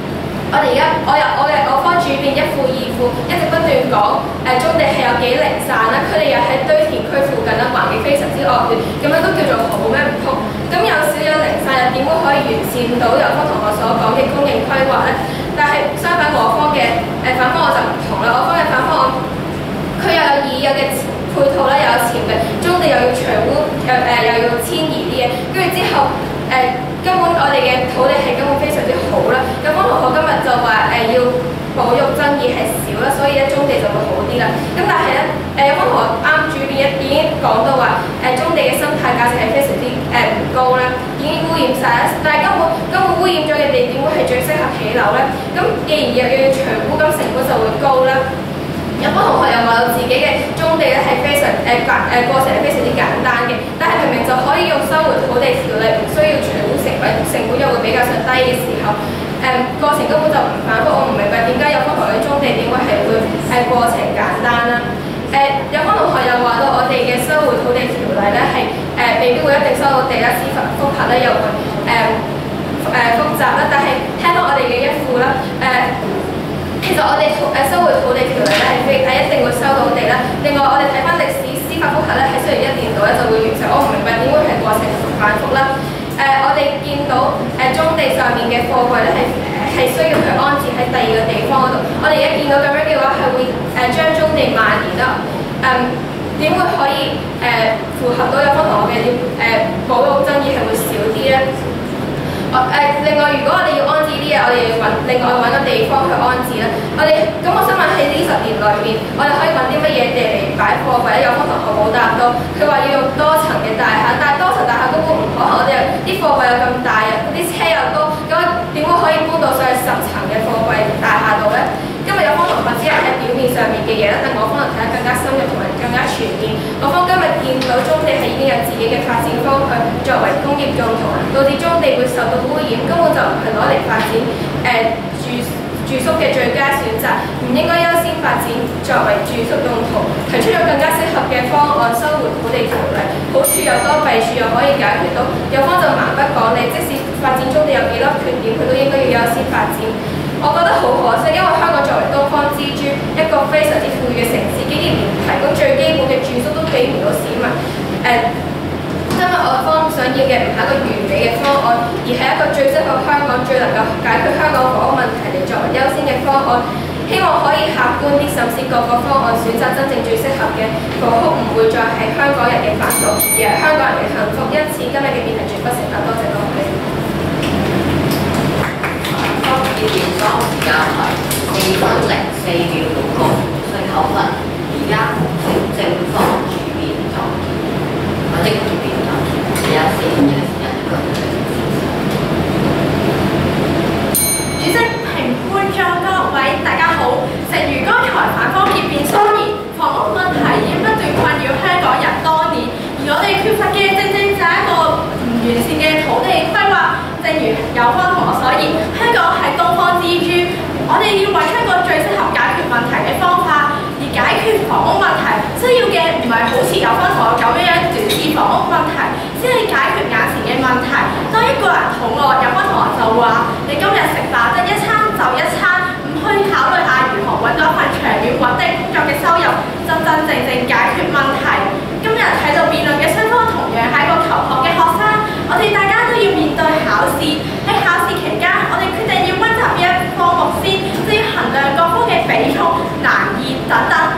我方主辯一副二副，一直不斷講棕地係有幾零散啦，佢哋又喺堆填區附近啦，環境非常之惡劣，咁樣都叫做好咩唔通？咁有少有零散又點會可以完善到有方同學所講嘅供應規劃咧？但係相反，我方嘅反方案就唔同啦，我方嘅反方案佢又有已有嘅配套啦，又有潛力，棕地又要除污，又要遷移啲嘢，跟住之後根本我哋嘅土地係根本非常之好啦。有方同學今日就話要保育爭議係少啦，所以咧棕地就會好啲啦。咁但係咧有方同學啱主辯已經講到話棕地嘅生態價值係非常之唔高啦，已經污染晒啦。但係根本污染咗嘅地點會係最適合起樓咧。咁既然又要除污，咁成本就會高啦。有方同學又話到自己嘅棕地咧係非常過程係非常之簡單嘅，但係明明就可以用收回土地條例，唔需要除污成本又會比較上低嘅時候，過程根本就唔反覆。我唔明白點解有方同學嘅棕地點會係會過程簡單啦。有方同學又話到我哋嘅收回土地條例咧係未必會一定收到地啦，司法覆核咧又會複雜啦。但係聽到我哋嘅一副啦其實我哋收回土地條例咧係一定會收到地啦。另外我哋睇翻歷史，司法覆核咧喺雖然1年度咧就會完成，我唔明白點會係過程反覆啦。我哋見到棕地上面嘅貨櫃咧係需要去安置喺第二個地方嗰度。我哋而家見到咁樣嘅話係會將棕地蔓延啦。點會可以符合到有方同學嘅保育爭議係會少啲咧？另外，如果我哋要安置啲嘢，我哋要另外揾個地方去安置啦。咁我想問喺呢10年裏面，我哋可以揾啲乜嘢地嚟擺貨櫃咧？有方同學冇答到，佢話要用多層嘅大廈，但係多層大廈根本唔可能，我哋啲貨櫃有咁大啊，啲車又多，咁點會可以搬到上去10層嘅貨櫃大廈度咧？今日有方同學只係喺表面上面嘅嘢啦，但我方睇得更加深入同埋更加全面。我方今日見到棕地係已經有自己嘅發展方向作為工業用途，導致棕地會受到污染，根本就唔係攞嚟發展住宿嘅最佳選擇，唔應該優先發展作為住宿用途。提出咗更加適合嘅方案，收回土地條例，好處又多，弊處又可以解決到。有方就蠻不講理，即使發展棕地有幾多缺點，佢都應該要優先發展。我覺得好可惜，因為香港作為東方之珠，一個非常之富裕嘅城市，竟然連提供最基本嘅住宿都俾唔到市民。今日我方想要嘅唔係一個完美嘅方案，而係一個最適合香港、最能夠解決香港房屋問題嚟作為優先嘅方案。希望可以客觀啲審視各個方案，選擇真正最適合嘅房屋，唔會再係香港人嘅煩惱，而係香港人嘅幸福。因此今日嘅辯題絕不成立。多謝各位。 辯論時間係4分04秒6個9分，而家正方主辯作結，或者主辯作結，4 主席、評判在各位，大家好。誠如剛才反方辯辯所言，房屋問題已經不斷困擾香港人多年，而我哋缺乏嘅正就係一個唔完善嘅土地規劃。正如有方同學所言，香港係東方之珠，我哋要揾出一個最適合解決問題嘅方法，而解決房屋問題需要嘅唔係好似有方同學咁樣短視房屋問題，只係解決眼前嘅問題。當一個人肚餓，有方同學就話：你今日食飽得一餐就一餐，唔去考慮下如何揾到一份長遠穩定工作嘅收入，真正解決問題。今日喺度辯論嘅雙方同樣係一個求學嘅學生，我哋大家都要面對考試。喺考試期間，我哋決定要溫習邊一科目先，就要衡量各科嘅比重、難易等等。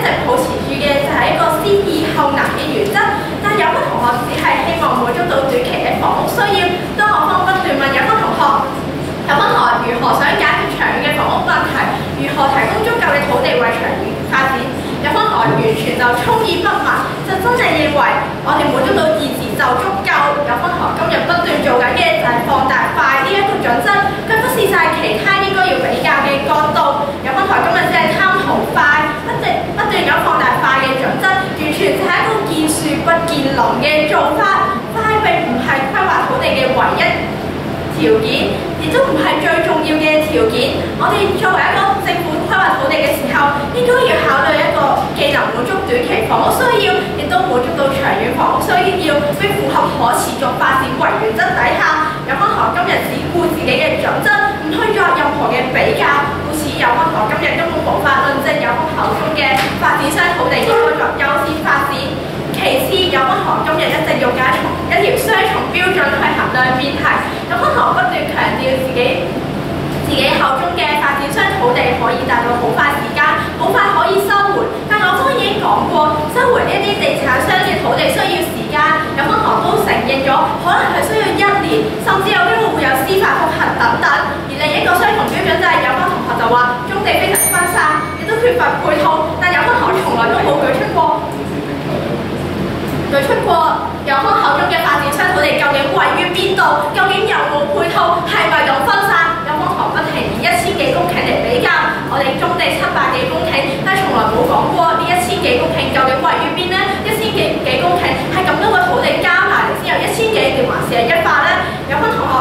直保持住嘅就係一個先易後難嘅原則，但有班同學只係希望滿足到短期嘅房屋需要。當我方不斷問有班同學如何想解決長遠嘅房屋問題，如何提供足夠嘅土地為長遠發展，有班同學完全就充耳不聞，就真係認為我哋滿足到現時就足夠。有班同學今日不斷做緊嘅就係放大快呢一個準則，佢忽視晒其他應該要比較嘅角度。有班同學今日只係貪圖快，不斷咁放大快嘅準則，完全就係一個見樹不見林嘅做法。快並唔係規劃土地嘅唯一條件，亦都唔係最重要嘅條件。我哋作為一個政府規劃土地嘅時候，應該要考慮一個既能滿足短期房屋需要，亦都滿足到長遠房屋需要，並符合可持續發展為原則底下。有班同學今日只顧自己嘅準則，唔去作任何嘅比較，故此有班同學今日根本無法論證有班口中嘅發展商土地應該作優先發展。其次，有班同學今日一直用一條雙重標準去衡量辯題。有班同學不斷強調自己口中嘅發展商土地可以達到好快時間，好快可以收回。但我方已經講過，收回呢啲地產商嘅土地需要時間。有班同學都承認咗，可能係需要1年，甚至有機會會有司法覆核等等。而另一個雙重標準就係有班同學就話棕地非常分散，亦都缺乏配套。但有班同學從來都冇舉出過有班口中嘅發展商土地究竟位於邊度？究竟有冇配套？係咪咁分散？有班同學不停以1000幾公頃嚟比較我哋棕地700幾公頃，但係從來冇講過呢1000幾公頃究竟位於邊呢？1000幾公頃係咁多個土地加埋嚟先有1000幾，定還是係100呢？有班同學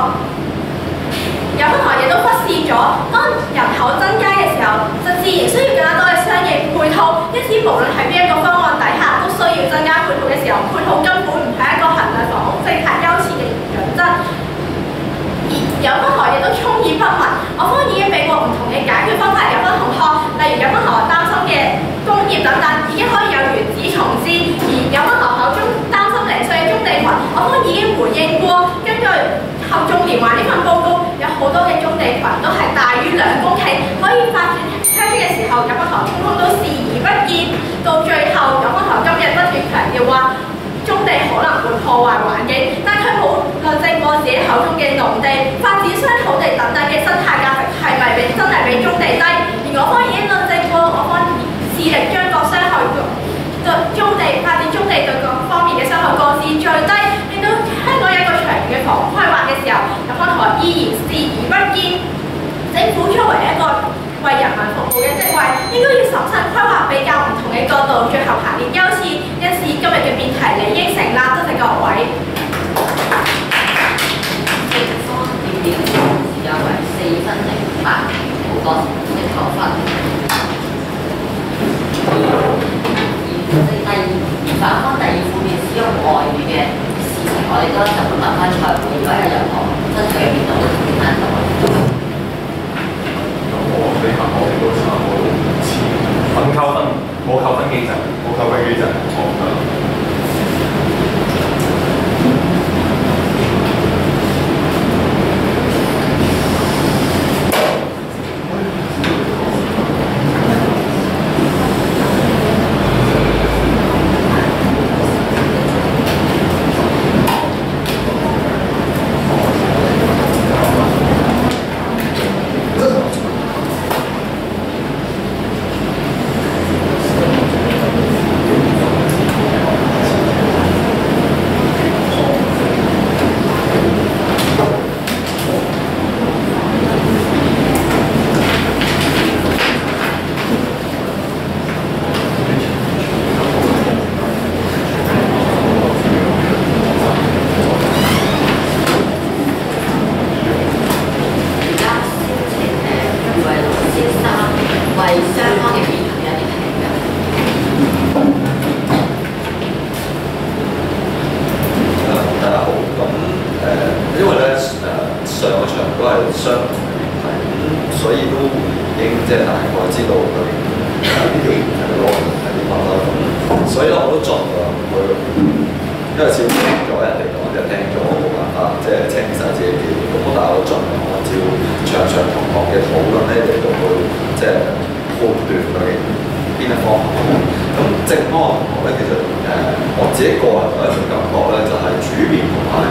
亦都忽視咗，當人口增加嘅時候，就自然需要更加多嘅相應配套。因此，無論係邊一個方案底下，都需要增加配套嘅時候，配套根本唔係一個衡量房屋政策優次嘅準則。而有班同學亦都充耳不聞，我方已經俾過唔同嘅解決方法。有班同學，例如有班同學擔心嘅工業等等，已經可以有原址重置；而有班同學口中擔心零碎嘅棕地群，我方已經回應過。根據合眾連環呢份報告，有好多嘅棕地群都係大於2公頃，可以發展推出嘅時候，有班同學通通都視而不見。到最後，有班同學今日不斷強調話棕地可能會破壞環境，但佢冇論證過自己口中嘅農地、發展商土地等等嘅生態價值係咪真係比棕地低？而我方已經論證過，我方致力將各傷害發展棕地對各方面嘅傷害降至最低，令到香港有一個長遠嘅房屋規劃嘅時候，有班同學依然視而不見。政府作為一個為人民服務嘅職位，應該要審慎規劃比較唔同嘅角度，最後排列優次。因此今日嘅辯題理應成立，多謝各位。 正方點時間為4分08，好多16分。反方第二副面使用外語嘅事情，我哋都就會問翻財務，如果有任何真實嘅變動，都同翻同我哋做。 我哋下我哋都差唔多分扣分，冇扣分機制，冇扣分機制， 邊一方好。咁正方嘅同學咧，其實我自己個人有一種感覺咧，就係主面同埋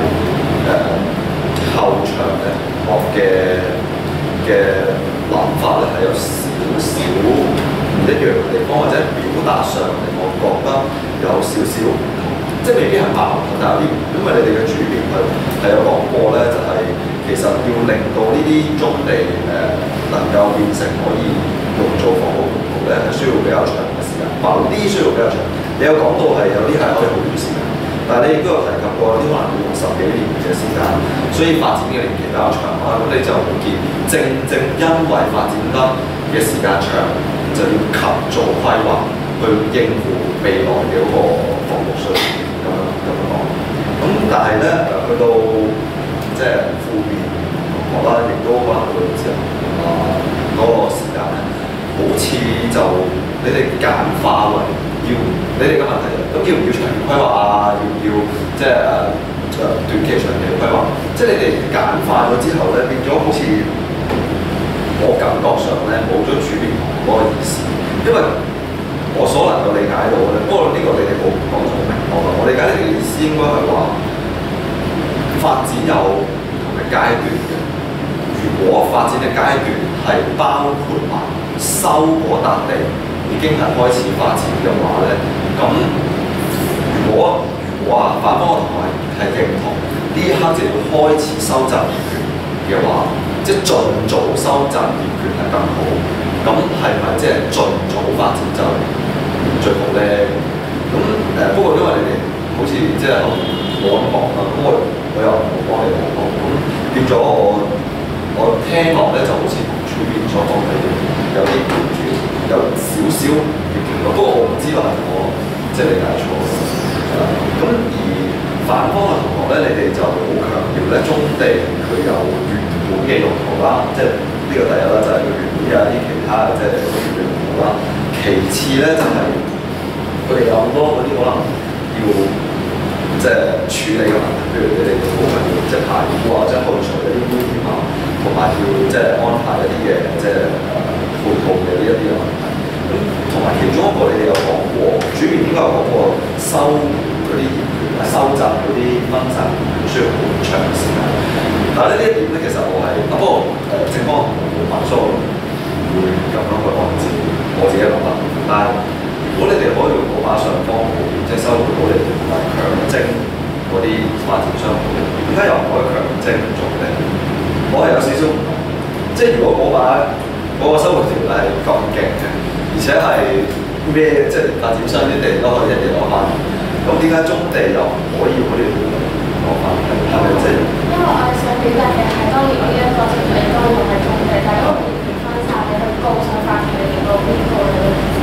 後場嘅同學嘅諗法咧，係有少少唔一樣嘅地方，或者表達上嚟，我覺得有少少唔同，即係未必係矛盾，但係有啲，因為你哋嘅主面係有講過咧，就係、其實要令到呢啲棕地能夠變成可以用做房屋用途咧，係需要比較長嘅時間，某啲需要比較長。你有講到係有啲係可以好短時間，但係你亦都有提及過有啲可能要用10幾年嘅時間，所以發展嘅年期比較長啦。咁你就會見正因為發展得嘅時間長，就要及早規劃去應付未來嘅嗰個房屋需要咁樣講。咁但係咧去到即係負面同學啦，亦都可能會之後嗰個時間咧，好似就你哋簡化為要你哋嘅問題咁要唔要長遠規劃啊？要唔要即係短期長期規劃？即係你哋簡化咗之後咧，變咗好似我感覺上咧冇咗主面嗰個意思，因為我所能夠理解到咧，不過呢個你哋冇講得好明確啦。我理解你哋嘅意思應該係話發展有唔同嘅階段嘅。如果發展嘅階段係包括埋收嗰笪地已經係開始發展嘅話咧，咁如果反方嘅同學係認同呢一刻就要開始收集業權嘅話，即係盡早收集業權係更好。咁係咪即係盡早發展就最好咧？咁不過因為你哋好似即係冇咁講啦，咁我又冇幫你講講，咁變咗我聽落咧就好似同主面所講嘅有啲唔同，有少少唔同。不過我唔知道係我即係理解錯。咁而反方嘅同學咧，你哋就好強調咧，棕地佢有原本嘅用途啦，即係呢個第一啦，就係佢原本有一啲其他嘅即係用途啦。其次咧就係佢哋有好多嗰啲可能要即係處理嘅問題，譬如你哋好強調即係排污啊，即係去除一啲污染啊，同埋要即係安排一啲嘅即係配套嘅呢一啲嘅問題。咁同埋其中一個你哋有講過，主面應該有講過收嗰啲業權啊，收集嗰啲分散業權需要好長時間。但係呢一點咧，其實我係不過正方冇問，所以我會咁樣去按照我自己嘅諗法。但係如果你哋可以用嗰把上方圖，即係收回到你哋同埋強徵嗰啲發展商，點解又唔可以強徵做咧？我係有少少唔同，即係如果嗰個收回條例係咁勁嘅，而且係咩即係發展商啲地都可以一嘢攞翻，咁點解棕地又唔可以嗰啲攞翻？係咪即係？ 因為我哋想表達嘅係，當然我呢一個條例都用係棕地，但係嗰個業權分散你去告上法庭，你到邊個咧？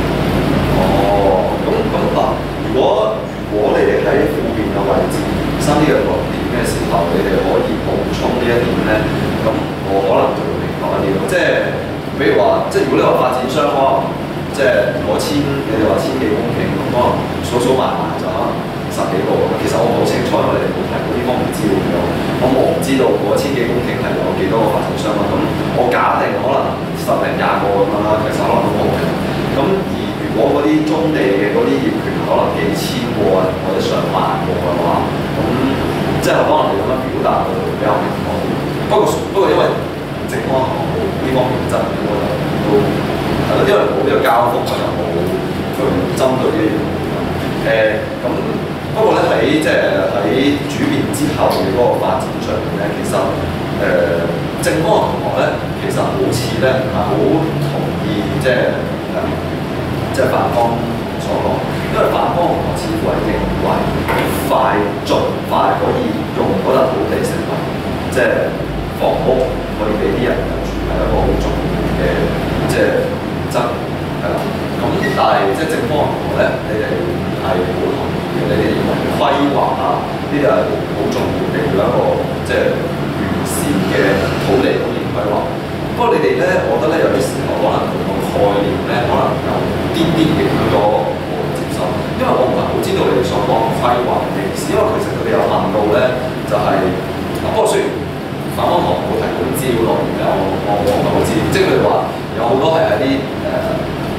咁嗱，如果你哋喺負面嘅位置生呢個論點嘅時候，你哋可以補充呢一點咧，咁我可能就會明白一啲咯。即係比如話，即係如果你話發展商可能即係你哋話1000幾公頃，咁可能數埋就可能10幾個。其實我唔好清楚，因為你哋冇提過呢方面資料嘅。咁我唔知道嗰1000幾公頃係有幾多個發展商啦。咁我假定可能10零20個咁樣啦，其實可能都冇嘅。咁如果嗰啲棕地嘅嗰啲業權可能幾千個或者上萬個嘅話，咁即係可能你咁樣表達會比較明確。不過因為正方呢方面真係我就都係咯，因為冇呢個交鋒，我就冇去針對呢樣嘢。咁不過咧喺即係喺主面之後嘅嗰個發展上面咧，其實正方嘅同學咧，其實好似咧唔係好同意即係反方所講，因為反方同學似乎係認為盡快可以用嗰笪土地成為即係房屋，可以俾啲人入住係一個好重要嘅即係質係啦。咁但係即係正方同學咧，你哋係好同意嘅，你哋認為規劃啊呢啲係好重要嘅，要一個即係完善嘅土地供應規劃。不過你哋咧，我覺得咧有啲時候可能同個概念咧，可能有啲影響咗我接受，因為我唔係好知道你哋所講規劃嘅意思，因為其實佢哋有問到咧，就係、不過雖然反方同學冇提供資料來源嘅，我唔係好知，即係佢哋話有好多係喺啲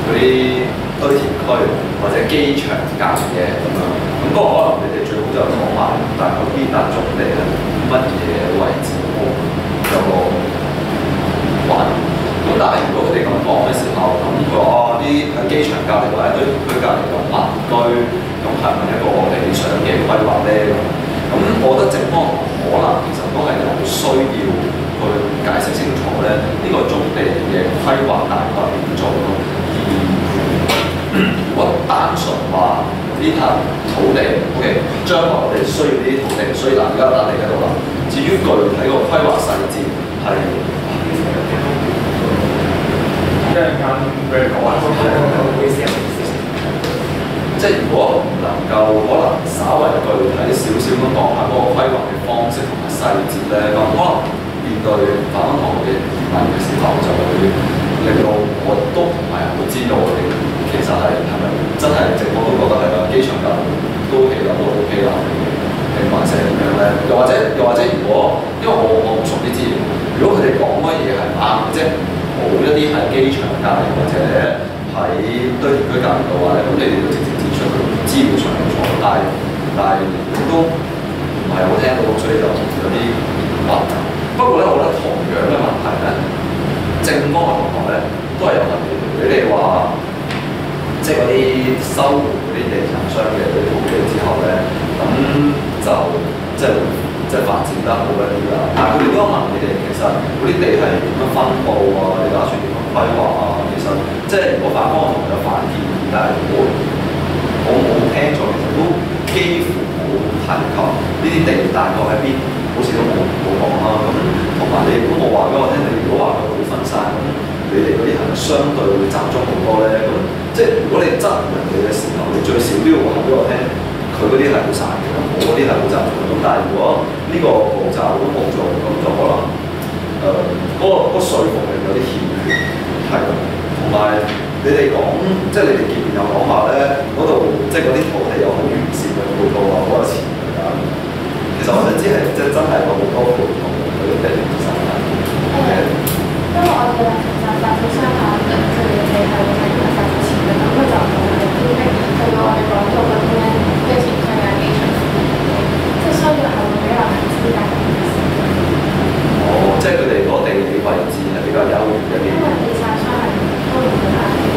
嗰啲堆填區或者機場隔嘅咁樣。咁不過可能你哋最好就講埋大概邊笪種地係乜嘢位置有個環。咁但係如果佢哋咁講嘅時候，咁佢話啲喺機場隔離或者堆填區隔離有民居，咁係咪一個理想嘅規劃咧？咁我覺得正方可能其實都係有需要去解釋清楚咧，呢個種地嘅規劃大概點做咯。而如果單純話呢笪土地 ，OK， 將來我哋需要呢啲土地，所以嗱而家笪地喺度啦。至於具體個規劃細節係一陣間俾你講啊，即係如果唔能夠可能稍為具體少少咁講下嗰個規劃嘅方式同埋細節咧，咁可能面對反方同學嘅疑問嘅時候，就會令到我都唔係好知道我哋其實係咪真係直播都覺得係個機場隔離都起樓都 OK 啦，定還是點樣咧？又或者如果因為我唔熟啲資料，如果佢哋講嘅嘢係唔啱嘅，即係冇一啲喺機場隔離或者喺堆填區隔離嘅話咧，咁你哋都直接指出佢資料上冇錯，但係都唔係好聽到，所以就有啲混淆。不過咧，我覺得同樣嘅問題咧，正方嘅同學咧都係有問題。你哋話即係嗰啲收回嗰啲地產商嘅土地之後咧，咁就即係發展得好一啲啦。但係佢哋都有問你哋，其實嗰啲地係點樣分佈啊？你打算點樣規劃啊？其實即係我反方同有反建議，但係我冇聽錯，其實都幾乎冇提及呢啲地大概喺邊，好似都冇講啦。咁同埋你如果冇話俾我聽，你如果話佢好分散，咁你哋嗰啲係咪相對會集中好多咧？咁即係如果你質人哋嘅時候，你最少都要話俾我聽，佢嗰啲係好散嘅，我嗰啲係好集中。咁但係如果呢個步驟都冇做，咁就可能嗰個說服力有啲欠缺，係同埋你哋講，即係你哋見面又講話咧，嗰度即係嗰啲土地有好完善嘅配套啊，好多錢㗎。其實我想知係即係真係有好多配套嗰啲地其實係因為我哋係其實發展商下，佢哋係會喺呢個發展前嘅，咁佢就唔係標明去到我哋講到嗰啲咧堆填區啊、機場，即係相對係會比較難知嘅。 哦，即係佢哋嗰個地理位置係比較優越一啲。因為地產商係都唔會啱嘅。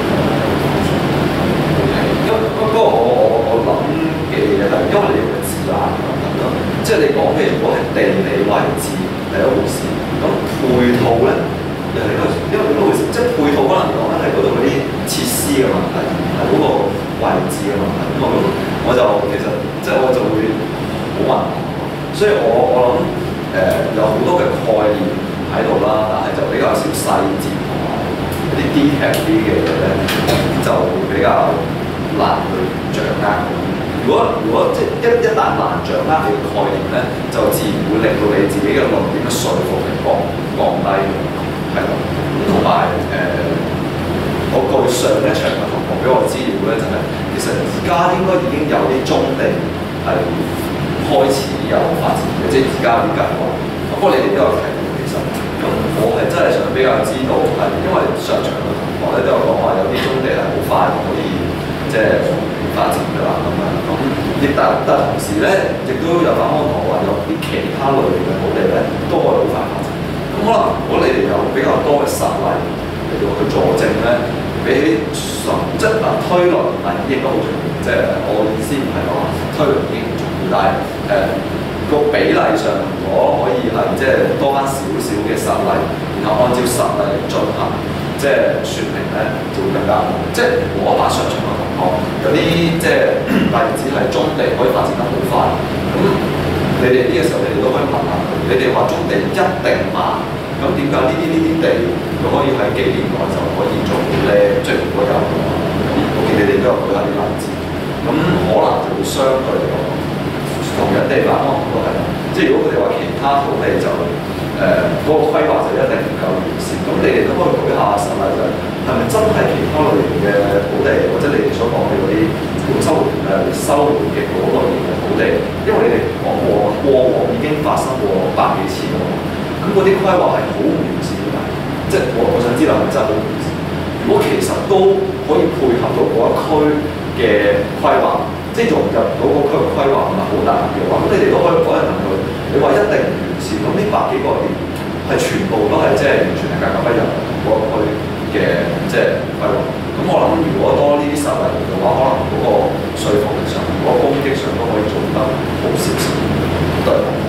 不過我諗嘅嘢係因為你嘅字眼問題咯，即係你講嘅如果係地理位置係一回事，咁配套咧又係因為嗰回事，即係配套可能講緊係嗰度嗰啲設施嘅問題，係嗰個位置嘅問題。咁我就其實即係我就會好混淆，所以我諗有好多嘅概念喺度啦，但係就比較少細節同埋一啲 detail 啲嘅嘢咧，就比較難去掌握。如果即係一旦難掌握你嘅概念咧，就自然會令到你自己嘅論點嘅說服力降低，係咯。咁同埋我據上一場嘅同學俾我資料咧，就係、其實而家應該已經有啲棕地係開始有發展嘅，即係而家有啲計劃。不過你哋都有提到其實，咁我係真係想比較知道係，因為上場嘅同學咧都有講話有啲棕地係好快可以即係發展㗎啦咁樣。咁亦但同時咧，亦都有反方同學話有啲其他類型嘅土地咧都可以好快發展。咁可能如果你哋有比較多嘅實例嚟到去佐證咧，比起即係推論亦都好重要。即係我意思唔係話推論已經唔重要，但係個比例上如果可以係即係多翻少少嘅實例，然後按照實例嚟進行，即係説明咧就會更加好。即係我把上場嘅同學有啲即係例子係棕地可以發展得好快，咁你哋呢個時候你哋都可以問下佢，你哋話棕地一定慢，咁點解呢啲地佢可以喺幾年內就可以做到咧？即係如果有嘅話，咁我見你哋都有舉下啲例子，咁可能就會相對嚟講同樣地反方都係啦。即係如果佢哋話其他土地就嗰個規劃就一定唔夠完善，咁你哋都可以舉下實例，就係咪真係其他類型嘅土地，或者你哋所講嘅嗰啲收回嘅嗰類型嘅土地，因為你哋講過往已經發生過百幾次喎，咁嗰啲規劃係好唔完善嘅，即係我想知道係咪真係好唔完善？如果其實都可以配合到嗰一區嘅規劃，即係融入到嗰區嘅規劃唔係好大嘅話，咁你哋都可以可能問佢，你話一定唔完善，咁呢百幾個點係全部都係即係完全係格格不入嗰一區嘅即係規劃。咁我諗如果多呢啲實例嘅話，可能嗰個說服力上、嗰個攻擊上都可以做得好少少。對。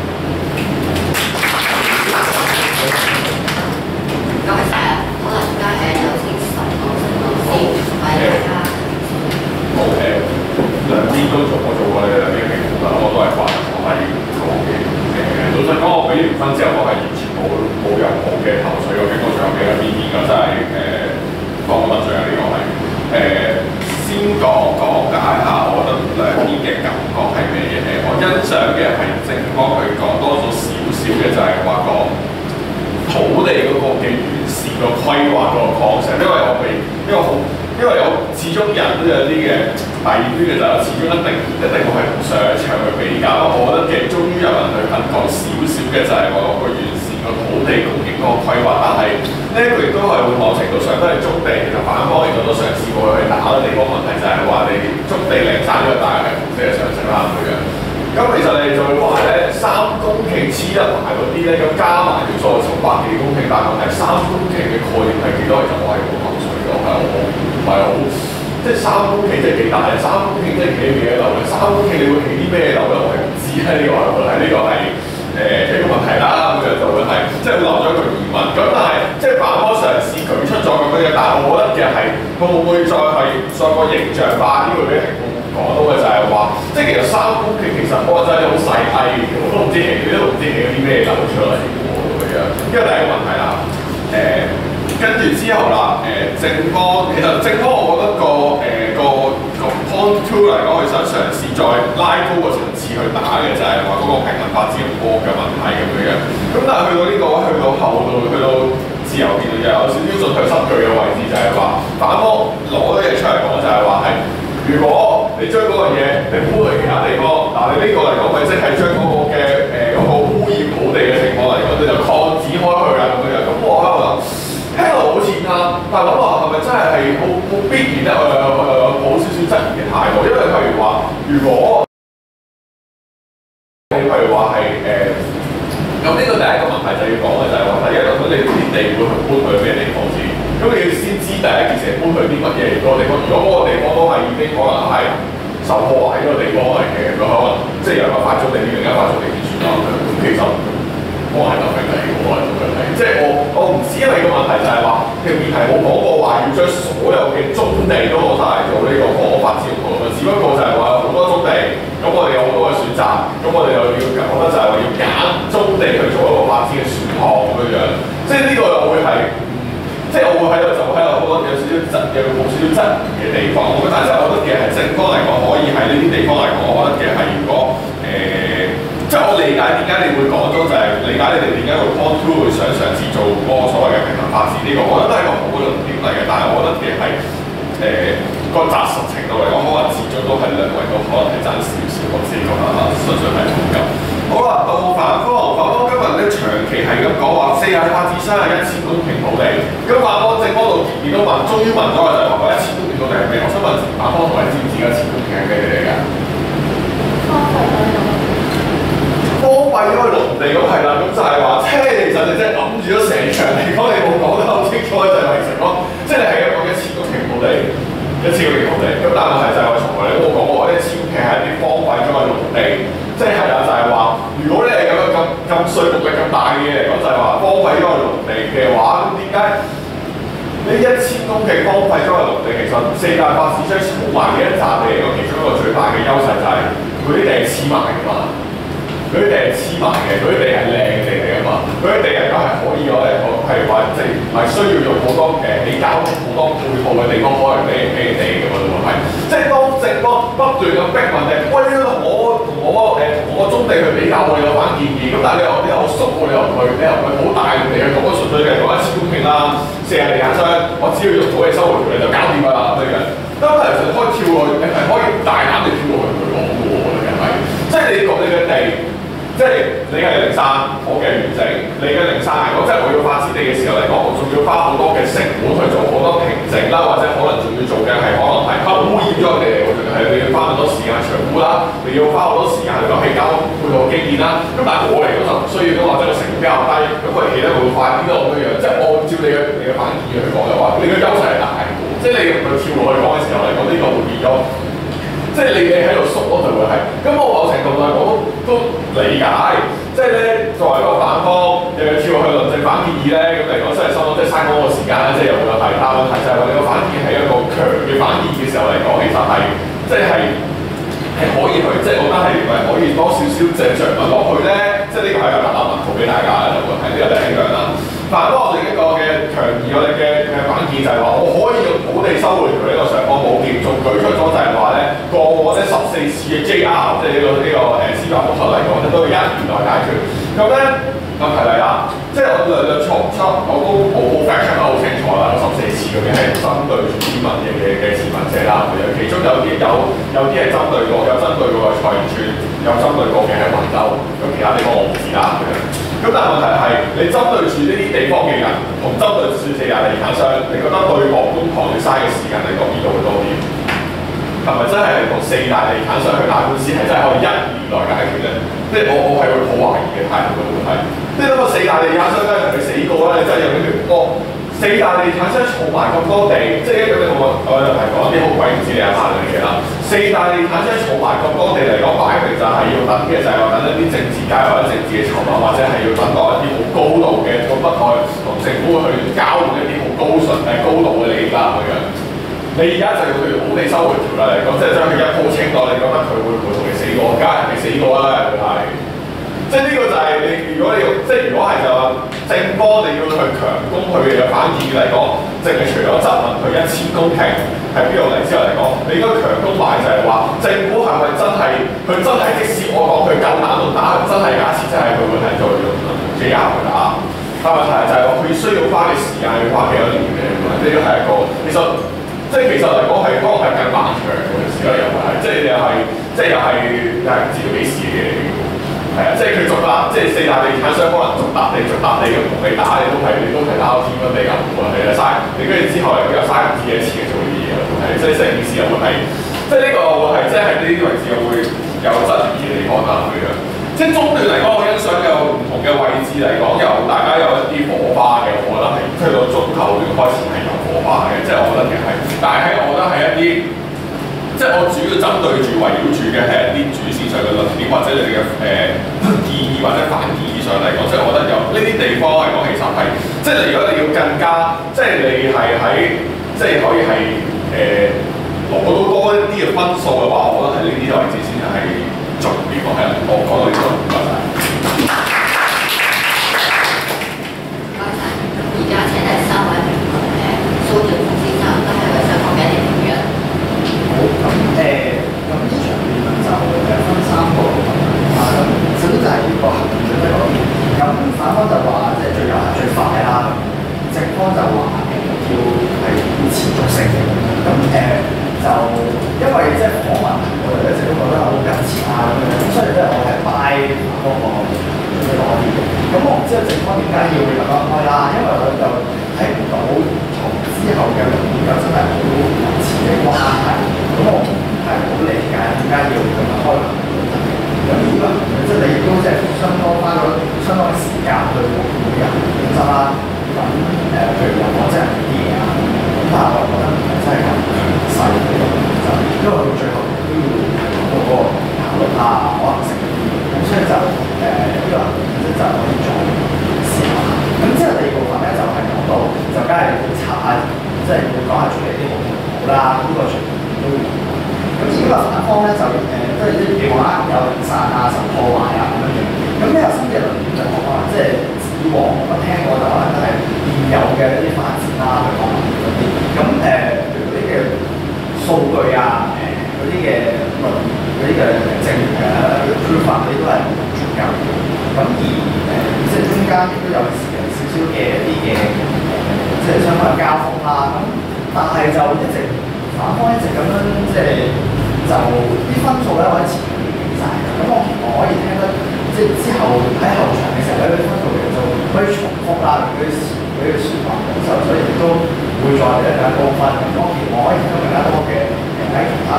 咁其實可能而家有啲10個先係大家。 好兩邊都做，我做過你哋兩邊嘅評估啦，我都係話我係講嘅。老實講，我俾完分之後，我係完全冇任何嘅頭緒，究竟我最後幾個邊邊㗎，真係放個得罪啊！呢個係先講解下，我覺得兩邊嘅感覺係咩嘢？我欣賞嘅係正方佢講多咗少少嘅，就係話講土地嗰個嘅完善個規劃嗰個過程，因為我始終人都有啲嘅弊端嘅，就係始終一定我係同上一場去比較。我覺得其實終於有人去肯講少少嘅，就係話個完善個土地供應嗰個規劃，但係呢一個亦都係會某程度上都係棕地。其實反方其實都嘗試過去打嘅地方問題，就係話你棕地零散咗，大嘅紅色嘅上升啦咁樣。咁其實你就會話咧，3公頃黐得埋嗰啲咧，咁加埋條數就700幾公頃，但係3公頃嘅概念係幾多？其實我係冇頭緒嘅，我唔係好，即係3公頃即係幾大啊？3公頃即係起幾多樓咧？3公頃你會起啲咩樓咧？我係唔知啊！呢個係一個問題啦，咁樣就會係即係留咗一個疑問。咁但係即係反方嘗試舉出咗咁樣嘅，但係我覺得其實係佢會唔會再個形象化啲會俾評估？講到嘅就係話，即係其實3公頃其實我真係好細翳嘅，我都唔知起啲咩樓出嚟喎咁樣。因為第一個問題啦，跟住之後啦，正方其實正方我覺得個 point two 嚟講，佢想嘗試再拉高個層次去打嘅就係話嗰個平衡發展波嘅問題咁樣。咁但係去到呢個去到後度去到自由辯論又有少少進退失據嘅位置，就係話反方攞啲嘢出嚟講就係話係。如果你將嗰樣嘢你搬去其他地方，嗱你呢個嚟講咪即係將嗰個嘅嗰個污染土地嘅情況嚟講，你就擴展開去啊咁樣。咁我喺度諗，聽落好似啱，但係諗下係咪真係好必然咧？我有好少少質疑嘅態度，因為譬如話，如果你譬如話係咁呢個第一個問題就要講嘅就係話，第一，咁你啲地會去搬去咩地方先？咁你要先知第一件事係搬去啲乜嘢地方。如果嗰個地方都係已經可能係受破壞呢個地方嚟嘅，咁可能即係由一塊棕地變另一塊棕地變算啦。咁其實我係特別嚟嘅，我係咁樣睇。即係我唔知，因為個問題就係話條議題冇講過話要將所有嘅棕地都攞晒嚟做呢個房屋發展項目，只不過就係話有好多棕地，咁我哋有好多嘅選擇，咁我哋又要覺得就係話要揀棕地去做一個發展嘅選項咁樣。即係呢個又會係。即係我會喺度好多有少少質疑嘅地方。但係我覺得其實係正方嚟講，可以喺呢啲地方嚟講，我覺得其實係如果即係我理解點解你會講咗，就係理解你哋點解會 point two 會想嘗試做嗰個所謂嘅平衡發展呢個，我覺得都係一個好嘅論點嚟嘅。但係我覺得其實係個紮實程度嚟講，可能始終都係兩位都可能係爭少少，我自己覺得純粹係咁樣。好啦，到反方今日咧長期係咁講話48至1000公頃土地，咁反方正方到結結都問，終於問咗嘅就係話嗰1000公頃土地係咩？我想問反方同你知唔知1000公頃係咩嚟㗎？荒廢咗嘅農地咁係啦，咁就係話，其實你真係揞住咗成場地方，你冇講得好清楚就係其實講，即係你係講1000公頃土地，1000公頃土地，咁但係問題就係話從來你都冇講過1000公頃係一啲荒廢咗嘅農地。即係啦，就係話，如果你係咁稅目嘅咁大嘅嘢嚟講，就係話荒廢咗個農地嘅話，咁點解呢1000公頃荒廢咗個農地，其實4大發展商儲埋嘅一紮地嚟講，其中一個最大嘅優勢就係佢啲地係黐埋㗎嘛，佢啲地係黐埋嘅，佢啲地係靚地嚟㗎嘛，佢啲地嚟講係可以攞嚟講，譬如話即係唔係需要用好多起交通好多配套嘅地方可能俾地㗎嘛，都係，即係當政府不斷咁逼問你，喂我棕地去比較，我有反建議，咁但係你又縮喎，你又唔去好大嘅地去講，純粹嘅講1000公頃啦，40地產商，我只要用土地收回佢就搞掂㗎啦咁樣。咁其實可以跳落去，你係可以大膽地跳落去同佢講嘅喎，你係咪？即係你講你嘅地，即係你係零散，我嘅完整，你嘅零散嚟講，即係我要發展地嘅時候嚟講，我仲要花好多嘅成本去做好多平整啦，或者可能仲要做嘅你要花好多時間去講起交配套基建啦。咁但係我嚟講就唔需要咁或者個成本比較低，咁佢起得會快啲咯咁樣樣。即係按照你嘅反建議去講嘅話，你嘅優勢係大嘅，即係你唔去跳落去講嘅時候嚟講，呢個會變咗。即係你喺度縮咯，就會係。咁我某程度上我都理解，即係咧作為一個反方，又要跳去論證反建議咧，咁嚟講真係收咗即係嘥嗰個時間咧，即係又會有題。但問題就係話你個反建議係一個強嘅反建議嘅時候嚟講，其實係即係可以去，即係我覺得係可以多少少借著物落去咧，即係呢個係有答案文圖俾大家嘅，就會係呢個第一樣啦。但係我另一個嘅強義，我哋嘅反建議就係話，我可以用土地收回權呢個尚方寶劍，仲舉出咗就係話咧，過往或者14次嘅 JR， 即係司法覆核嚟講咧，都要1年內解決。咁咧問題嚟啦，即係我略略錯唔出，我都冇 fact check 得好清楚啦。14次究竟係針對住啲乜嘢嘅持份者啦？其中有啲係針對過，有針對過嘅財團，有針對過嘅係橫洲，咁其他地方我唔知啦。咁但係問題係，你針對住呢啲地方嘅人，同針對住四大地產商，你覺得對簿公堂要嘥嘅時間嚟講，邊度會多啲？係咪真係同四大地產商去打官司係真係可以1年內解決咧？即係我係會好懷疑嘅態度會係。即係諗個四大地產商咧，同你死過咧，你真係有啲血光。四大地產商儲埋咁多地，即係一樣我就係講啲好鬼唔知你阿媽嘅嘢啦。四大地產商儲埋咁多地嚟講，擺明就係要等嘅，就係話等一啲政治界或者政治嘅籌碼，或者係要等待一啲好高度嘅個北海同政府去交換一啲好高度嘅利益啦咁樣。你而家就用佢土地收回條例嚟講，即係將佢一鋪清袋，你覺得佢會唔會同你死過？梗係未死過啦，佢係。即係呢個就係你，如果係就話正方你要去強攻佢嘅反建議嚟講，淨係除咗質問佢1000公頃係邊度嚟之後嚟講，你應該強攻埋就係話政府係咪真係佢真係即使我講佢夠膽到打，真係假設真係佢會係做JR去打，但問題就係話佢需要花嘅時間要花幾多年嘅，呢個係一個其實嚟講係可能係更漫長嘅時間又係，即係又係唔知道幾時嘅。係啊，即係佢逐笪，即係四大地產商可能逐笪地咁同你打，你都係打到天昏地暗喎，係啊，嘥你跟住之後又嘥唔知幾多錢做呢啲嘢，係即係成件事又會係，即係呢個會係即係呢啲位置又會有質疑嘅地方啦咁樣。即係中段嚟講，我欣賞有唔同嘅位置嚟講，有大家有一啲火花嘅，我覺得係推到中後段開始係有火花嘅，即係我覺得其實係，但係我覺得係一啲。即係我主要針對住圍繞住嘅係一啲主線上嘅論點，或者你哋嘅建議或者反建議上嚟講，即係我覺得有呢啲地方嚟講，其實係即係如果你要更加，即係你係喺即係可以係攞到多一啲嘅分數嘅話，我覺得係呢啲位置先係重點咯。係啊，我講到呢度，唔該晒。 而家現在3位評論蘇俊峰先生都係為想講嘅一啲評論。 咁呢場辯論就分3個部分啦。咁首先就係呢個行政準則嗰邊，咁反方就話即係最有效最快啦，正方就話要持續性嘅。咁就因為即係訪問我哋一直都覺得好緊切啊咁樣，所以咧我係拜嗰個準則多啲嘅。咁我唔知道正方點解要咁樣開啦，因為我就睇唔到同之後嘅論點有真係好密切嘅關係。咁我唔係好理解點解要咁樣開行政準則嘅。咁如果即係你亦都即係相當花咗相當嘅時間去每人準則啦。咁譬如話我真係啲嘢啊，咁但係我覺得唔係真係咁細嘅一個準則，因為到最後都要講到嗰個效率啊、可能性啲嘢。咁所以就呢個準則就可以再試下。咁之後第二部分咧就係講到就梗係要查下，即係要講下處理啲好唔好啦，呢個全部都要。咁至於話反方咧就即係啲叫話有零散啊、受破壞啊咁樣樣。咁呢個新嘅論點就講話，即係以往我聽過就可能都係現有嘅一啲發展啦，去講嗰啲。咁譬如嗰啲嘅數據啊、嗰啲嘅論、嗰啲嘅證proof 嗰啲都係唔足夠嘅。咁而即係中間亦都有少少嘅一啲嘅即係相關嘅交鋒啦。咁但係就一直反方一直咁樣即係就啲分數咧，或者前面已經俾曬。咁我期望可以聽得即係之後喺後場嘅時候咧，啲分數其實就可以重複啦，嗰啲説話咁就所以亦都會再嚟一更加高分。咁我期望可以聽到更加多嘅喺其他方面嘅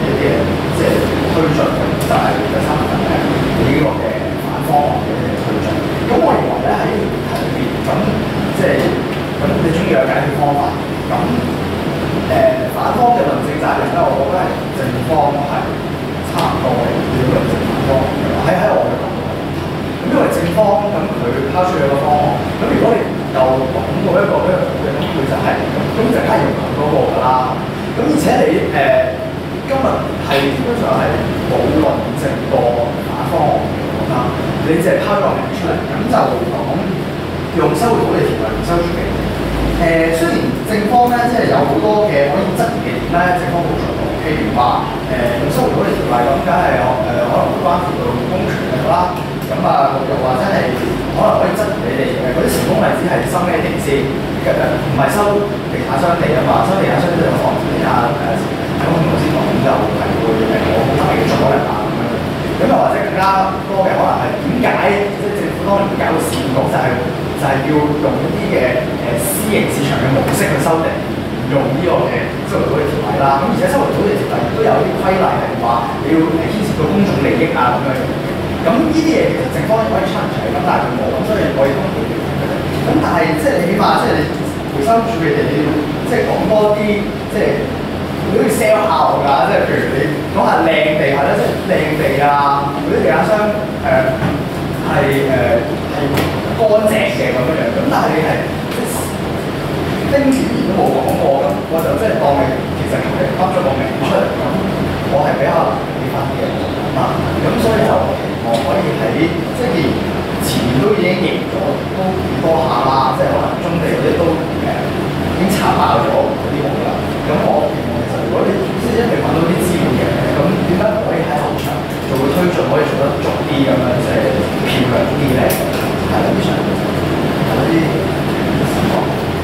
一啲嘅即係推進，就係第三問題呢個嘅反方案嘅一啲推進。咁我認為咧喺呢條題裏邊，咁即係咁你終於有解決方法。咁反方嘅論證責任咧，我覺得係正方係差唔多嘅，要論證反方喺我嘅角度。咁因為正方咁佢拋出咗個方案，咁如果你又講到一個比較好嘅，咁佢就係咁就梗係用嗰個㗎啦。咁而且你今日係基本上係冇論證過反方案嘅，我覺得你淨係拋咗個名出嚟，咁就講用收回土地條例收住嘅。雖然正方咧即係有好多嘅可以質疑嘅點咧，正方冇做到，譬如話用收回土地條例咁，梗係可能會關乎到公權力啦。咁啊，又或者係可能可以質疑你哋嗰啲成功例子係收咩地先？唔係收地產商地啊嘛，收地產商即係房子啊喺我頭先講就係會我好特別嘅阻力啊咁樣。咁又或者更加多嘅可能係點解即係政府當年會搞到市建局就係要用一啲嘅私營市場嘅模式去收地，用呢個嘅收回土地條例啦。咁而且收回土地條例亦都有啲規例係話你要牽涉到公眾利益啊咁樣。咁呢啲嘢其實正方可以 challenge 嘅，咁但係佢冇，咁所以可以通過嘅。咁但係即係你起碼即係你回收處理地，你要即係講多啲，即係你都要 sell 效㗎。即係譬如你講下靚地係啦，即係靚地啊，嗰啲地產商係乾淨嘅咁樣樣。咁但係你係丁子言都冇講過，咁我就即係當你其實係噏咗個名出嚟，咁我係比較理解啲嘅啊。咁所以就我可以喺即係既然前面都已經贏咗都幾多下啦，即係可能中地嗰啲都已經拆爆咗嗰啲屋啦。咁我其實如果你即係一定揾到啲資料嘅，咁點解唔可以喺後場做個推進，可以做得足啲咁樣，即係漂亮啲咧？係以上有啲情況。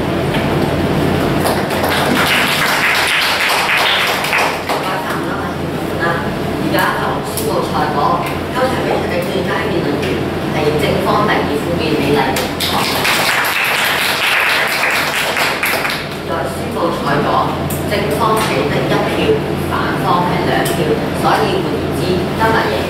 而家就宣布賽果，今場比賽嘅最佳辯論員係正方第二副辯美麗。再宣布賽果，正方係得1票，反方係2票，所以換言之，今日贏